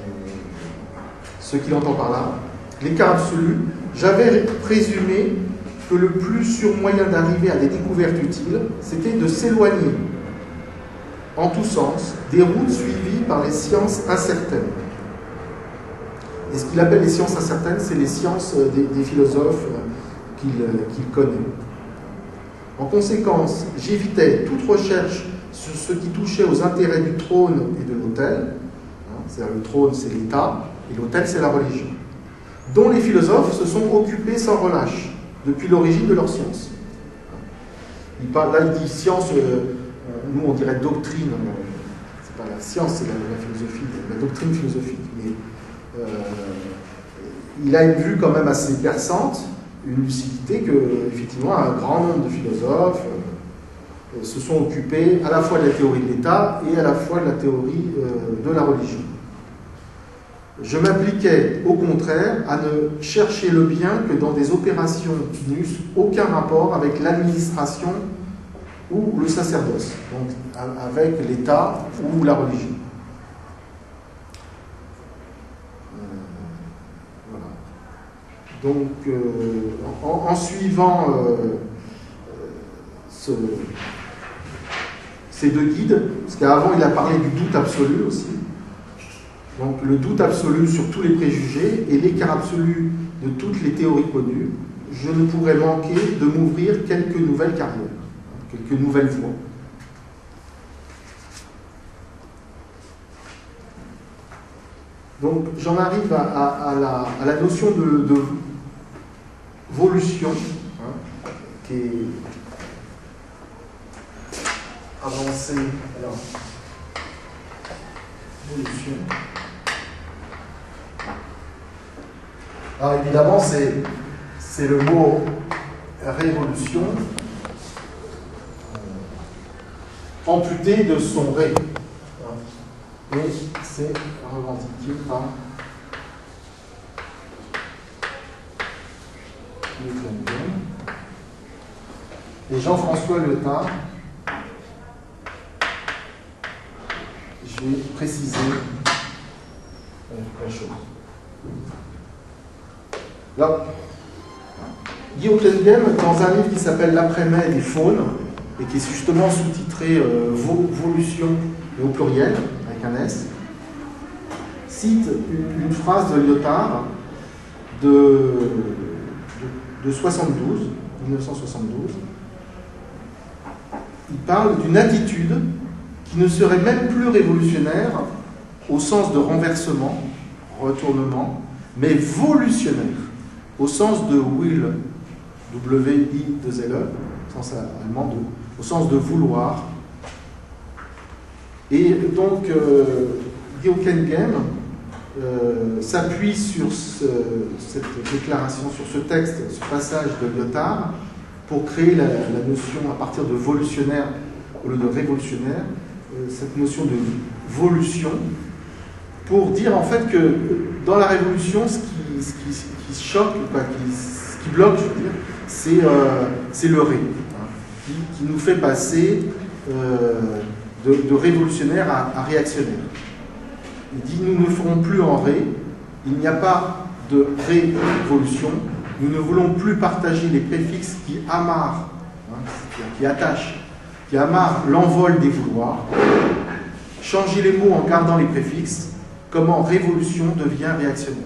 ce qu'il entend par là. L'écart absolu, j'avais présumé que le plus sûr moyen d'arriver à des découvertes utiles, c'était de s'éloigner, en tous sens, des routes suivies par les sciences incertaines. Et ce qu'il appelle les sciences incertaines, c'est les sciences des, des philosophes qu'il qu'il connaît. En conséquence, j'évitais toute recherche sur ce qui touchait aux intérêts du trône et de l'autel. C'est-à-dire le trône, c'est l'État, et l'autel, c'est la religion, dont les philosophes se sont occupés sans relâche depuis l'origine de leur science. Il parle, là, il dit science, euh, nous on dirait doctrine, c'est pas la science, c'est la, la philosophie, la doctrine philosophique, mais euh, il a une vue quand même assez perçante, une lucidité que, effectivement, un grand nombre de philosophes euh, se sont occupés à la fois de la théorie de l'État et à la fois de la théorie euh, de la religion. Je m'appliquais, au contraire, à ne chercher le bien que dans des opérations qui n'eussent aucun rapport avec l'administration ou le sacerdoce, donc avec l'État ou la religion. Euh, voilà. Donc, euh, en, en suivant euh, ce, ces deux guides, parce qu'avant il a parlé du doute absolu aussi, donc le doute absolu sur tous les préjugés et l'écart absolu de toutes les théories connues, je ne pourrais manquer de m'ouvrir quelques nouvelles carrières, quelques nouvelles voies. Donc j'en arrive à, à, à, la, à la notion de, de volution, hein, qui est avancée. Alors, volution. Alors évidemment, c'est le mot révolution euh, amputé de son ré. Et c'est revendiqué par et Jean-François Lyotard. Je vais préciser la chose. Là, Guy Hockenheim, dans un livre qui s'appelle L'après-mai des faunes, et qui est justement sous-titré euh, Volution, et au pluriel, avec un S, cite une, une phrase de Lyotard de, de, de soixante-douze, mille neuf cent soixante-douze. Il parle d'une attitude qui ne serait même plus révolutionnaire au sens de renversement, retournement, mais volutionnaire, au sens de will, W I deux L E, au sens allemand, de, au sens de vouloir. Et donc, euh, Geokengem euh, s'appuie sur ce, cette déclaration, sur ce texte, ce passage de Lyotard, pour créer la, la notion, à partir de volutionnaire au lieu de révolutionnaire, euh, cette notion de volution, pour dire en fait que dans la révolution, ce qui, ce qui, ce qui choque, quoi, qui, ce qui bloque, je veux dire, c'est euh, le ré, hein, qui, qui nous fait passer euh, de, de révolutionnaire à, à réactionnaire. Il dit nous ne ferons plus en ré, il n'y a pas de révolution, nous ne voulons plus partager les préfixes qui amarrent, hein, qui attachent, qui amarrent l'envol des vouloirs. Changer les mots en gardant les préfixes, comment révolution devient réactionnaire.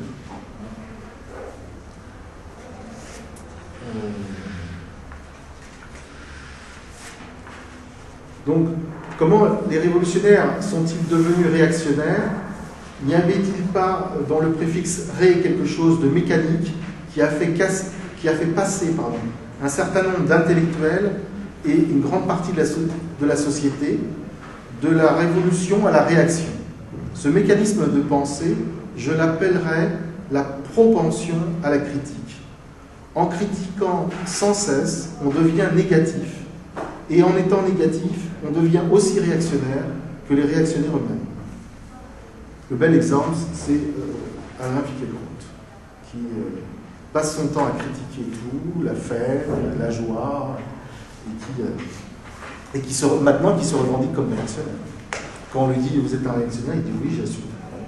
Donc, comment les révolutionnaires sont-ils devenus réactionnaires? N'y avait-il pas dans le préfixe ré quelque chose de mécanique qui a fait, casse, qui a fait passer pardon, un certain nombre d'intellectuels et une grande partie de la, so de la société de la révolution à la réaction? Ce mécanisme de pensée, je l'appellerais la propension à la critique. En critiquant sans cesse, on devient négatif. Et en étant négatif, on devient aussi réactionnaire que les réactionnaires eux-mêmes. Le bel exemple, c'est euh, Alain Finkielkraut, qui euh, passe son temps à critiquer tout, la fête, la joie, et qui, euh, et qui se, maintenant qui se revendique comme réactionnaire. Quand on lui dit « vous êtes un réactionnaire », il dit « oui, j'assume ».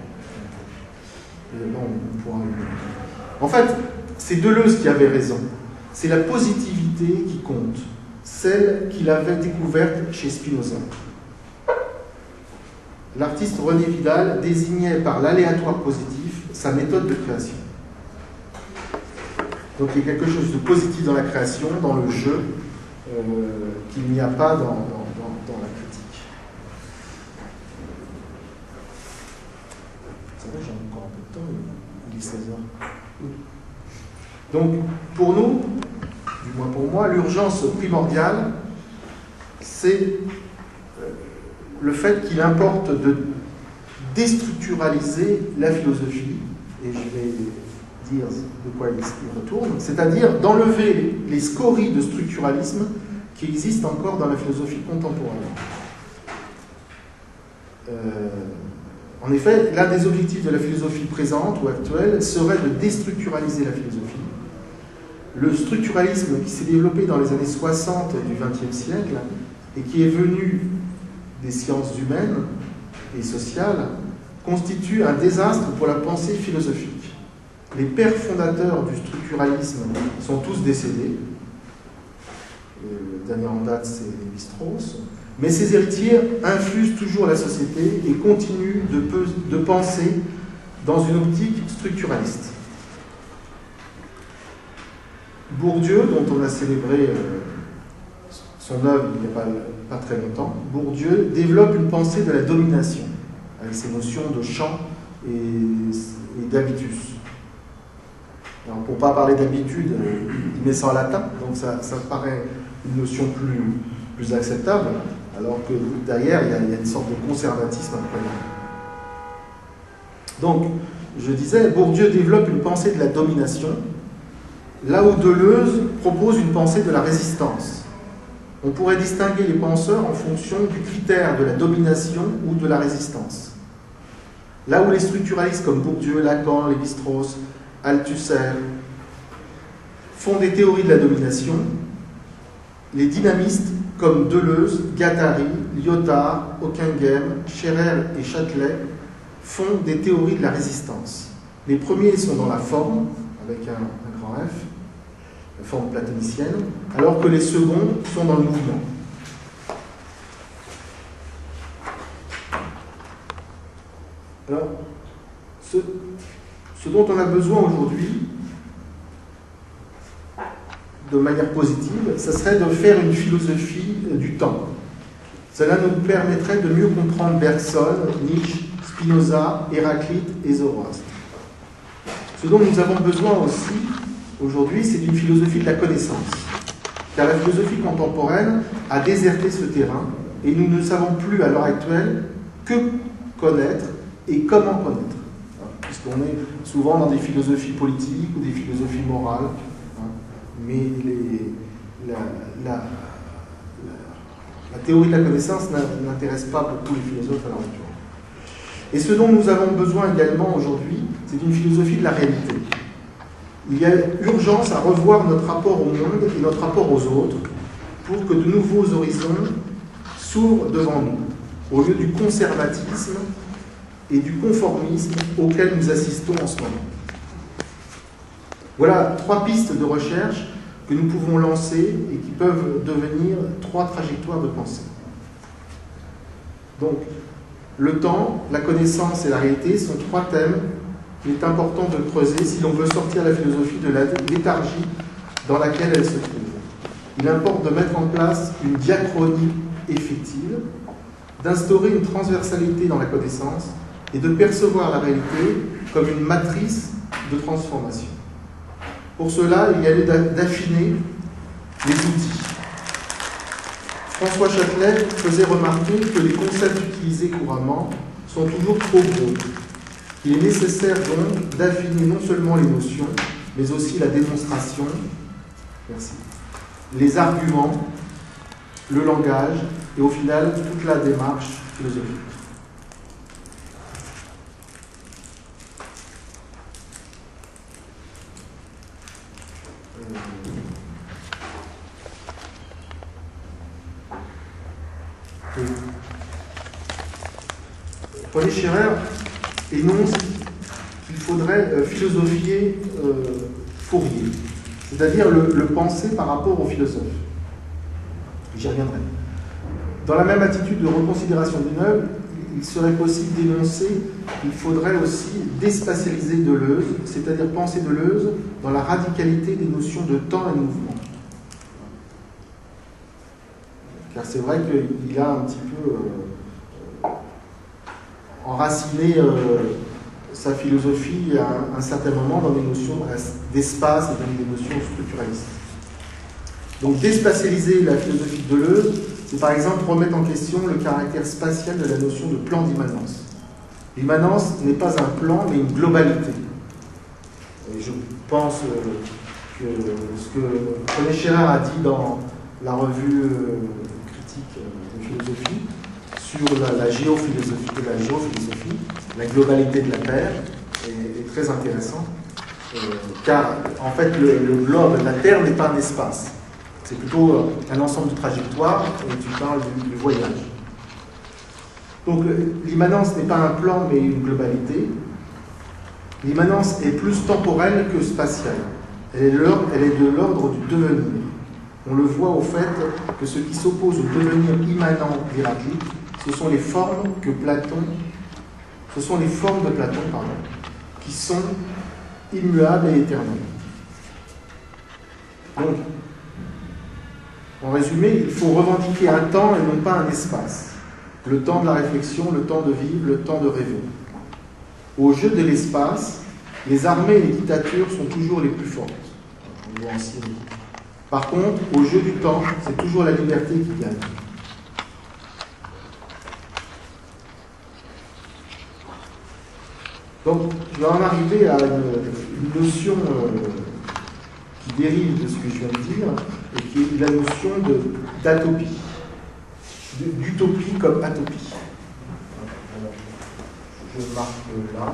Non, on pourra... En fait, c'est Deleuze qui avait raison. C'est la positivité qui compte, celle qu'il avait découverte chez Spinoza. L'artiste René Vidal désignait par l'aléatoire positif sa méthode de création. Donc il y a quelque chose de positif dans la création, dans le jeu, euh, qu'il n'y a pas dans, dans, dans, dans la critique. Ça va, j'ai encore un peu de temps, il est seize heures. Donc pour nous, du moins pour moi, l'urgence primordiale, c'est le fait qu'il importe de déstructuraliser la philosophie, et je vais dire de quoi il retourne, c'est-à-dire d'enlever les scories de structuralisme qui existent encore dans la philosophie contemporaine. Euh, en effet, l'un des objectifs de la philosophie présente ou actuelle serait de déstructuraliser la philosophie. Le structuralisme qui s'est développé dans les années soixante du vingtième siècle et qui est venu des sciences humaines et sociales constitue un désastre pour la pensée philosophique. Les pères fondateurs du structuralisme sont tous décédés. Le dernier en date, c'est Lévi-Strauss. Mais ces héritiers infusent toujours la société et continuent de, de penser dans une optique structuraliste. Bourdieu, dont on a célébré euh, son œuvre il n'y a pas, pas très longtemps, Bourdieu développe une pensée de la domination, avec ses notions de champ et, et d'habitus. Alors, pour ne pas parler d'habitude, il met ça en latin, donc ça, ça paraît une notion plus, plus acceptable, alors que derrière, il y a, il y a une sorte de conservatisme incroyable. Donc, je disais, Bourdieu développe une pensée de la domination, là où Deleuze propose une pensée de la résistance. On pourrait distinguer les penseurs en fonction du critère de la domination ou de la résistance. Là où les structuralistes comme Bourdieu, Lacan, Lévi-Strauss, Althusser font des théories de la domination, les dynamistes comme Deleuze, Guattari, Lyotard, Ockeghem, Scherrer et Châtelet font des théories de la résistance. Les premiers sont dans la forme, avec un, un grand F, la forme platonicienne, alors que les seconds sont dans le mouvement. Alors, ce, ce dont on a besoin aujourd'hui, de manière positive, ce serait de faire une philosophie du temps. Cela nous permettrait de mieux comprendre Bergson, Nietzsche, Spinoza, Héraclite et Zoroastre. Ce dont nous avons besoin aussi, aujourd'hui, c'est d'une philosophie de la connaissance. Car la philosophie contemporaine a déserté ce terrain, et nous ne savons plus à l'heure actuelle que connaître et comment connaître. Puisqu'on est souvent dans des philosophies politiques ou des philosophies morales, mais les, la, la, la, la théorie de la connaissance n'intéresse pas beaucoup les philosophes à l'heure actuelle. Et ce dont nous avons besoin également aujourd'hui, c'est une philosophie de la réalité. Il y a urgence à revoir notre rapport au monde et notre rapport aux autres pour que de nouveaux horizons s'ouvrent devant nous, au lieu du conservatisme et du conformisme auquel nous assistons en ce moment. Voilà trois pistes de recherche que nous pouvons lancer et qui peuvent devenir trois trajectoires de pensée. Donc, le temps, la connaissance et la réalité sont trois thèmes qu'il est important de creuser si l'on veut sortir la philosophie de la léthargie dans laquelle elle se trouve. Il importe de mettre en place une diachronie effective, d'instaurer une transversalité dans la connaissance et de percevoir la réalité comme une matrice de transformation. Pour cela, il y a lieu d'affiner les outils. François Châtelet faisait remarquer que les concepts utilisés couramment sont toujours trop gros. Il est nécessaire donc d'affiner non seulement les notions, mais aussi la démonstration, merci, les arguments, le langage et au final toute la démarche philosophique. René Scherrer énonce qu'il faudrait euh, philosophier euh, Fourier, c'est-à-dire le, le penser par rapport au philosophe. J'y reviendrai. Dans la même attitude de reconsidération d'une œuvre, il serait possible d'énoncer qu'il faudrait aussi déspatialiser Deleuze, c'est-à-dire penser Deleuze dans la radicalité des notions de temps et de mouvement. Car c'est vrai qu'il a un petit peu euh, enraciné euh, sa philosophie à un, un certain moment dans des notions d'espace et dans des notions structuralistes. Donc déspatialiser la philosophie de Deleuze, c'est par exemple remettre en question le caractère spatial de la notion de plan d'immanence. L'immanence n'est pas un plan, mais une globalité. Et je pense euh, que ce que René Scherrer a dit dans la revue euh, critique de philosophie sur la, la, géophilosophie, la géophilosophie, la globalité de la Terre, est, est très intéressant. Euh, car en fait, le, le globe, la Terre n'est pas un espace. C'est plutôt un ensemble de trajectoires, et tu parles du, du voyage. Donc l'immanence n'est pas un plan, mais une globalité. L'immanence est plus temporelle que spatiale. Elle est de l'ordre du devenir. On le voit au fait que ce qui s'oppose au devenir immanent d'Héraclite, ce sont les formes que Platon, ce sont les formes de Platon, pardon, qui sont immuables et éternelles. Donc, en résumé, il faut revendiquer un temps et non pas un espace. Le temps de la réflexion, le temps de vivre, le temps de rêver. Au jeu de l'espace, les armées et les dictatures sont toujours les plus fortes. On voit en Syrie. Par contre, au jeu du temps, c'est toujours la liberté qui gagne. Donc, je vais en arriver à une, une notion euh, qui dérive de ce que je viens de dire, et qui est la notion d'atopie, d'utopie comme atopie. Alors, je marque là.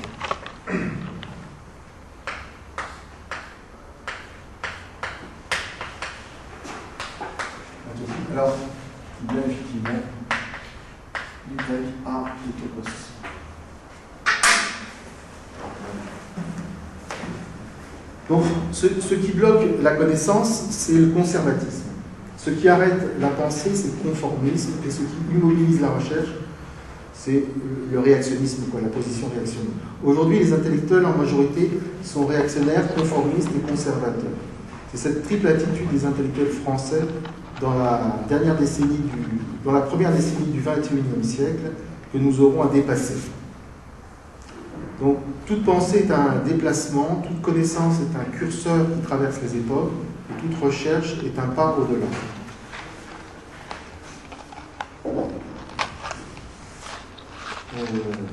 Alors, il y a effectivement Y A utopos. Donc, ce, ce qui bloque la connaissance, c'est le conservatisme. Ce qui arrête la pensée, c'est le conformisme, et ce qui immobilise la recherche, c'est le réactionnisme, quoi, la position réactionnaire. Aujourd'hui, les intellectuels, en majorité, sont réactionnaires, conformistes et conservateurs. C'est cette triple attitude des intellectuels français dans la dernière décennie du, dans la première décennie du vingt et unième siècle que nous aurons à dépasser. Donc, toute pensée est un déplacement, toute connaissance est un curseur qui traverse les époques, et toute recherche est un pas au-delà. Euh,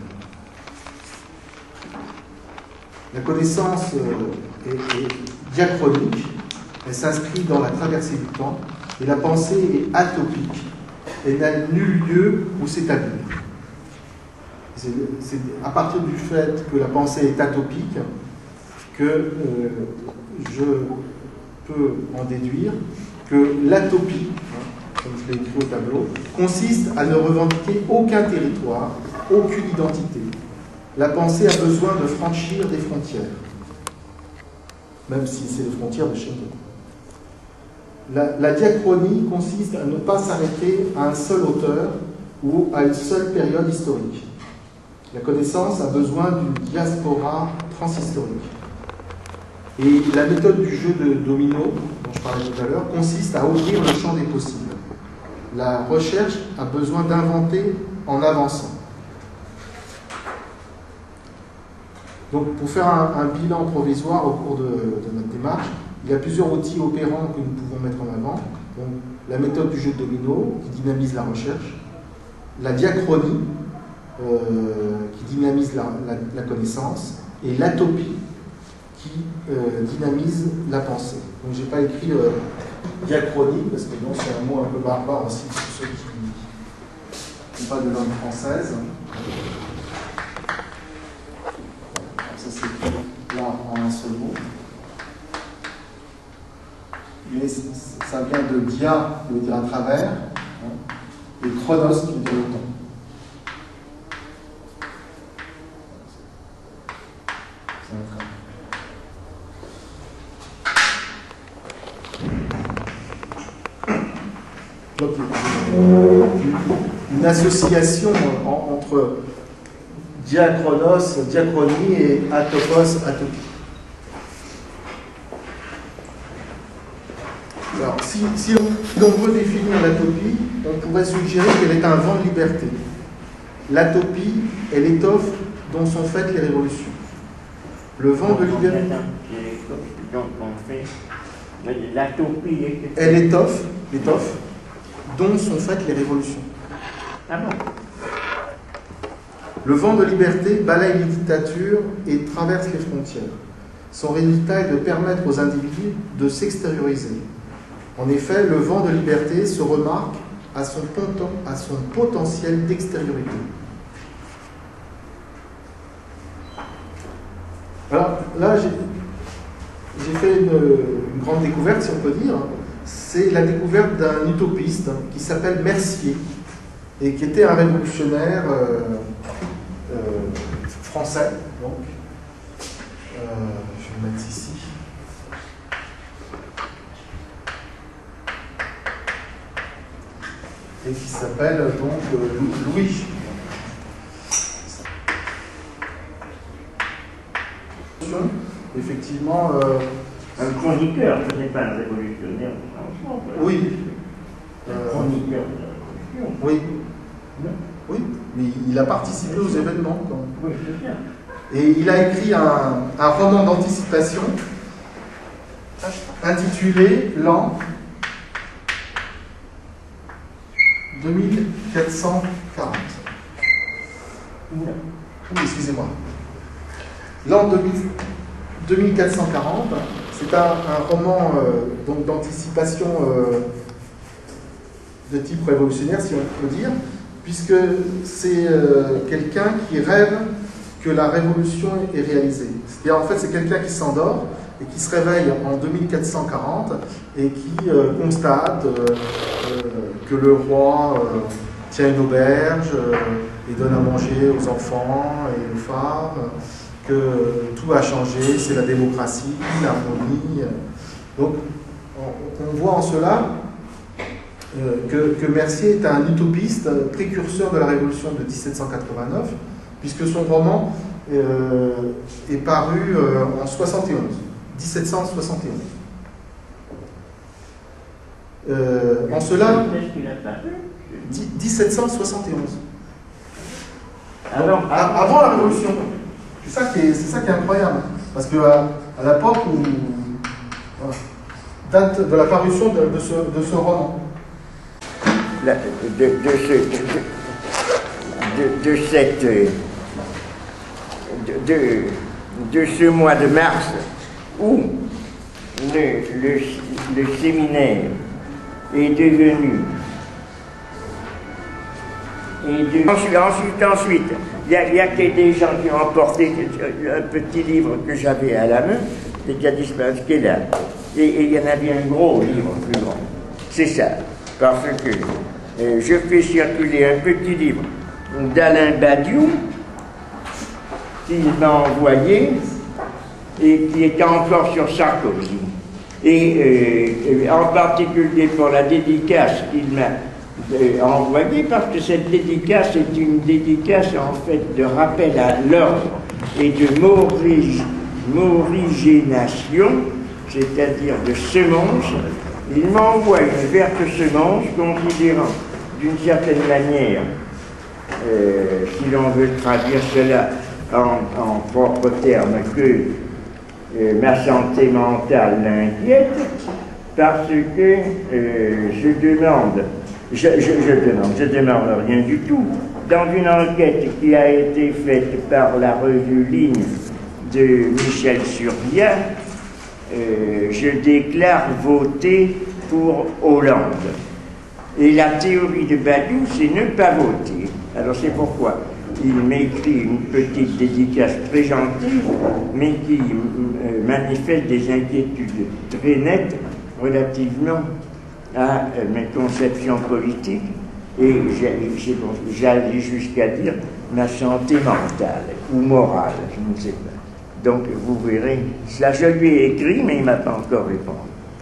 la connaissance euh, est, est diachronique, elle s'inscrit dans la traversée du temps, et la pensée est atopique, elle n'a nul lieu où s'établir. C'est à partir du fait que la pensée est atopique que euh, je peux en déduire que l'atopie, hein, comme je l'ai écrit au tableau, consiste à ne revendiquer aucun territoire, aucune identité. La pensée a besoin de franchir des frontières, même si c'est les frontières de Schengen. La, la diachronie consiste à ne pas s'arrêter à un seul auteur ou à une seule période historique. La connaissance a besoin d'une diaspora transhistorique. Et la méthode du jeu de domino, dont je parlais tout à l'heure, consiste à ouvrir le champ des possibles. La recherche a besoin d'inventer en avançant. Donc, pour faire un, un bilan provisoire au cours de, de notre démarche, il y a plusieurs outils opérants que nous pouvons mettre en avant. Donc, la méthode du jeu de domino, qui dynamise la recherche, la diachronie, Euh, qui dynamise la, la, la connaissance, et l'atopie qui euh, dynamise la pensée. Donc j'ai pas écrit euh, diachronie, parce que non, c'est un mot un peu barbare aussi pour ceux qui n'ont pas de langue française. Ça c'est là en un seul mot. Mais ça vient de dia, qui veut dire à travers, hein, et chronos, qui veut dire le temps. Donc, une association en, entre diachronos, diachronie et atopos, atopie. Alors, si, si on veut définir l'atopie, on pourrait suggérer qu'elle est un vent de liberté. L'atopie est l'étoffe dont sont faites les révolutions. Le vent de liberté. Donc, on fait l'atopie. est l'étoffe, l'étoffe dont sont faites les révolutions. Ah bon? Le vent de liberté balaye les dictatures et traverse les frontières. Son résultat est de permettre aux individus de s'extérioriser. En effet, le vent de liberté se remarque à son, à son potentiel d'extériorité. Alors là, j'ai fait une, une grande découverte, si on peut dire. C'est la découverte d'un utopiste qui s'appelle Mercier et qui était un révolutionnaire euh, euh, français. Donc, euh, je vais le mettre ici. Et qui s'appelle donc euh, Louis. Effectivement. Euh, un chroniqueur, ce n'est pas un révolutionnaire. Oui. Un euh, chroniqueur de la révolution. Oui. Oui, mais il a participé aux événements. Quand même. Oui, c'est bien. Et il a écrit un, un roman d'anticipation intitulé L'an deux mille quatre cent quarante. Oui, excusez-moi. L'an deux mille quatre cent quarante, c'est un, un roman euh, donc d'anticipation euh, de type révolutionnaire, si on peut dire, puisque c'est euh, quelqu'un qui rêve que la révolution est réalisée. C'est-à-dire, en fait, c'est quelqu'un qui s'endort et qui se réveille en deux mille quatre cent quarante et qui euh, constate euh, euh, que le roi euh, tient une auberge euh, et donne à manger aux enfants et aux femmes, que tout a changé, c'est la démocratie, l'harmonie. Donc, on, on voit en cela euh, que, que Mercier est un utopiste, précurseur de la révolution de mille sept cent quatre-vingt-neuf, puisque son roman euh, est paru euh, en soixante et onze, mille sept cent soixante et onze. Euh, en cela, mille sept cent soixante et onze. Alors, avant la révolution. C'est ça, qui est, c'est ça qui est incroyable. Parce que à, à l'époque où, voilà, date de la parution de, de, ce, de ce roman. La, de, de, ce, de, de, de cette... De, de, de ce mois de mars où le, le, le séminaire est devenu et de, ensuite, ensuite, ensuite il y, a, il y a que des gens qui ont emporté un petit livre que j'avais à la main et qui a disparu, qui est là. Et, et il y en avait un gros livre plus grand. C'est ça. Parce que euh, je fais circuler un petit livre d'Alain Badiou qu'il m'a envoyé et qui est encore sur Sarkozy. Et euh, en particulier pour la dédicace qu'il m'a euh, envoyée, parce que cette dédicace est une dédicace en fait de rappel à l'ordre et de morig morigénation, c'est-à-dire de semence. Il m'envoie une verte semence considérant d'une certaine manière, euh, si l'on veut traduire cela en, en propres termes, que euh, ma santé mentale l'inquiète, parce que euh, je demande, je, je, je demande, je demande rien du tout, dans une enquête qui a été faite par la revue Ligne de Michel Survia, euh, je déclare voter pour Hollande. Et la théorie de Badiou, c'est ne pas voter. Alors c'est pourquoi il m'écrit une petite dédicace très gentille, mais qui euh, manifeste des inquiétudes très nettes relativement à euh, mes conceptions politiques, et j'allais jusqu'à dire ma santé mentale ou morale, je ne sais pas. Donc vous verrez, ça je lui ai écrit, mais il ne m'a pas encore répondu.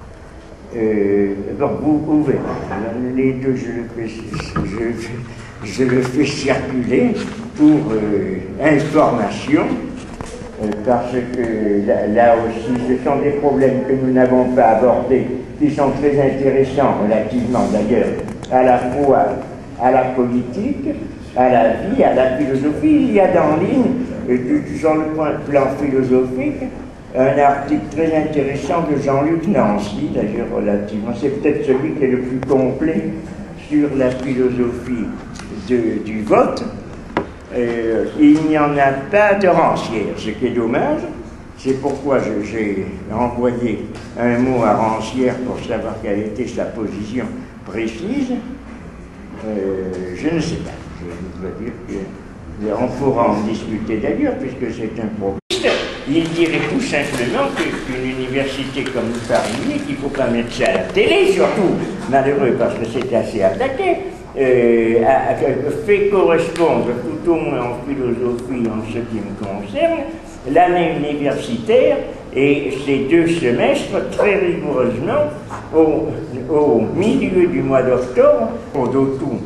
Euh, bon, vous, vous verrez, les deux je le fais, je, je le fais circuler pour euh, information, euh, parce que là, là aussi ce sont des problèmes que nous n'avons pas abordés, qui sont très intéressants relativement d'ailleurs à la fois à la politique, à la vie, à la philosophie. Il y a dans ligne, euh, sur le plan philosophique, un article très intéressant de Jean-Luc Nancy, d'ailleurs relativement, c'est peut-être celui qui est le plus complet sur la philosophie de, du vote. Euh, il n'y en a pas de Rancière, ce qui est dommage. C'est pourquoi j'ai envoyé un mot à Rancière pour savoir quelle était sa position précise. Euh, je ne sais pas. Je dois dire qu'on pourra en discuter d'ailleurs, puisque c'est un problème. Il dirait tout simplement qu'une université comme Paris, qu'il ne faut pas mettre ça à la télé, surtout malheureux parce que c'est assez attaqué, euh, a, a, fait correspondre, tout au moins en philosophie, en ce qui me concerne, l'année universitaire et ces deux semestres très rigoureusement au, au milieu du mois d'octobre, au tout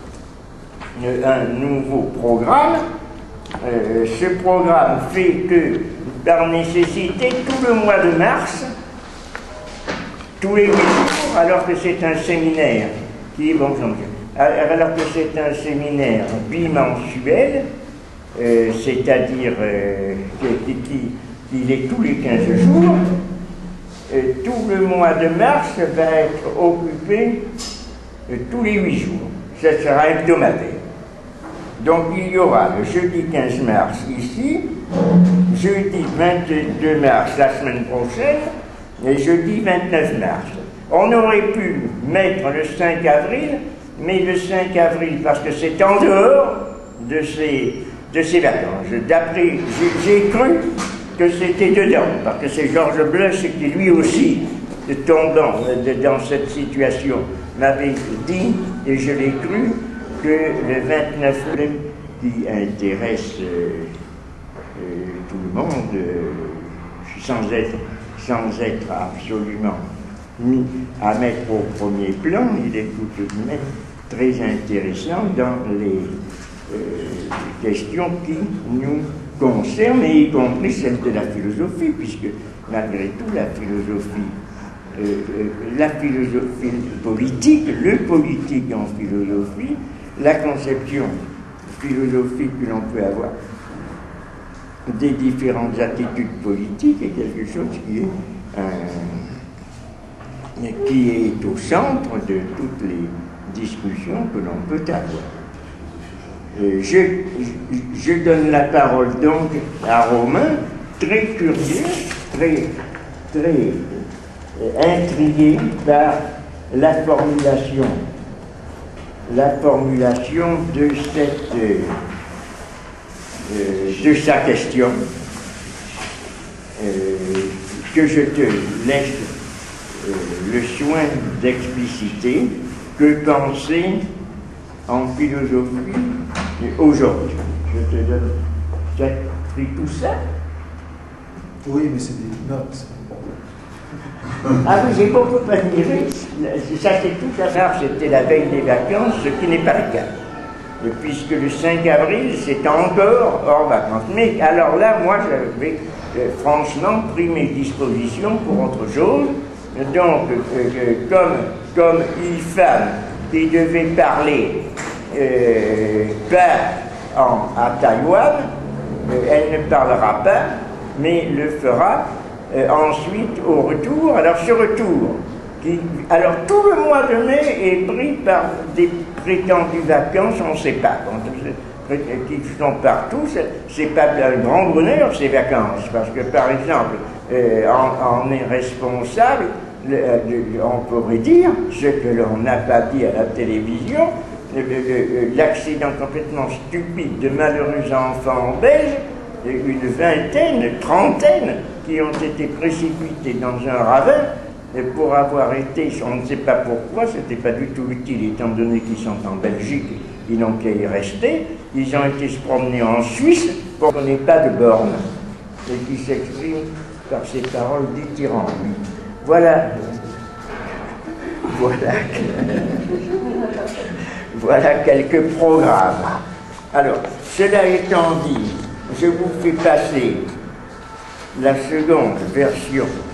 un nouveau programme. Euh, ce programme fait que, par nécessité, tout le mois de mars, tous les huit jours, alors que c'est un séminaire qui, bon, alors que c'est un séminaire bimensuel, euh, c'est-à-dire euh, qui, qui, qui est tous les quinze jours, euh, tout le mois de mars va être occupé euh, tous les huit jours. Ça sera hebdomadaire. Donc il y aura le jeudi quinze mars ici, jeudi vingt-deux mars la semaine prochaine, et jeudi vingt-neuf mars. On aurait pu mettre le cinq avril, mais le cinq avril, parce que c'est en dehors de ces, de ces vacances. D'après, j'ai cru que c'était dedans, parce que c'est Georges Bloch qui lui aussi, tombant dans cette situation, m'avait dit, et je l'ai cru, que le vingt-neuf qui intéresse euh, euh, tout le monde, euh, sans, être, sans être absolument mis à mettre au premier plan, il est tout de même très intéressant dans les euh, questions qui nous concernent, et y compris celle de la philosophie, puisque malgré tout la philosophie, euh, euh, la philosophie politique, le politique en philosophie, la conception philosophique que l'on peut avoir des différentes attitudes politiques est quelque chose qui est, euh, qui est au centre de toutes les discussions que l'on peut avoir. Euh, je, je, je donne la parole donc à Romain, très curieux, très, très euh, intrigué par la formulation, la formulation de cette euh, euh, de sa question, euh, que je te laisse euh, le soin d'expliciter. Que penser en philosophie aujourd'hui? Je te donne. Tu as pris tout ça? Oui, mais c'est des notes. Ah oui, j'ai beaucoup admiré. Ça, c'est tout à l'heure, c'était la veille des vacances, ce qui n'est pas le cas. Et puisque le cinq avril, c'est encore hors vacances. Mais alors là, moi, j'avais euh, franchement pris mes dispositions pour autre chose. Donc, euh, comme, comme une femme qui devait parler euh, pas en, à Taïwan, euh, elle ne parlera pas, mais le fera euh, ensuite au retour. Alors, ce retour, qui, alors tout le mois de mai est pris par des prétendues vacances, on ne sait pas. Qui sont partout, c'est pas un grand bonheur ces vacances, parce que par exemple, euh, on, on est responsable, le, le, on pourrait dire, ce que l'on n'a pas dit à la télévision, l'accident complètement stupide de malheureux enfants belges, une vingtaine, une trentaine, qui ont été précipités dans un ravin, pour avoir été, on ne sait pas pourquoi, c'était pas du tout utile, étant donné qu'ils sont en Belgique, ils n'ont qu'à y rester, ils ont été se promener en Suisse pour qu'on n'ait pas de borne, et qui s'exprime par ces paroles dithyrambiques. Voilà, voilà, voilà quelques programmes. Alors, cela étant dit, je vous fais passer la seconde version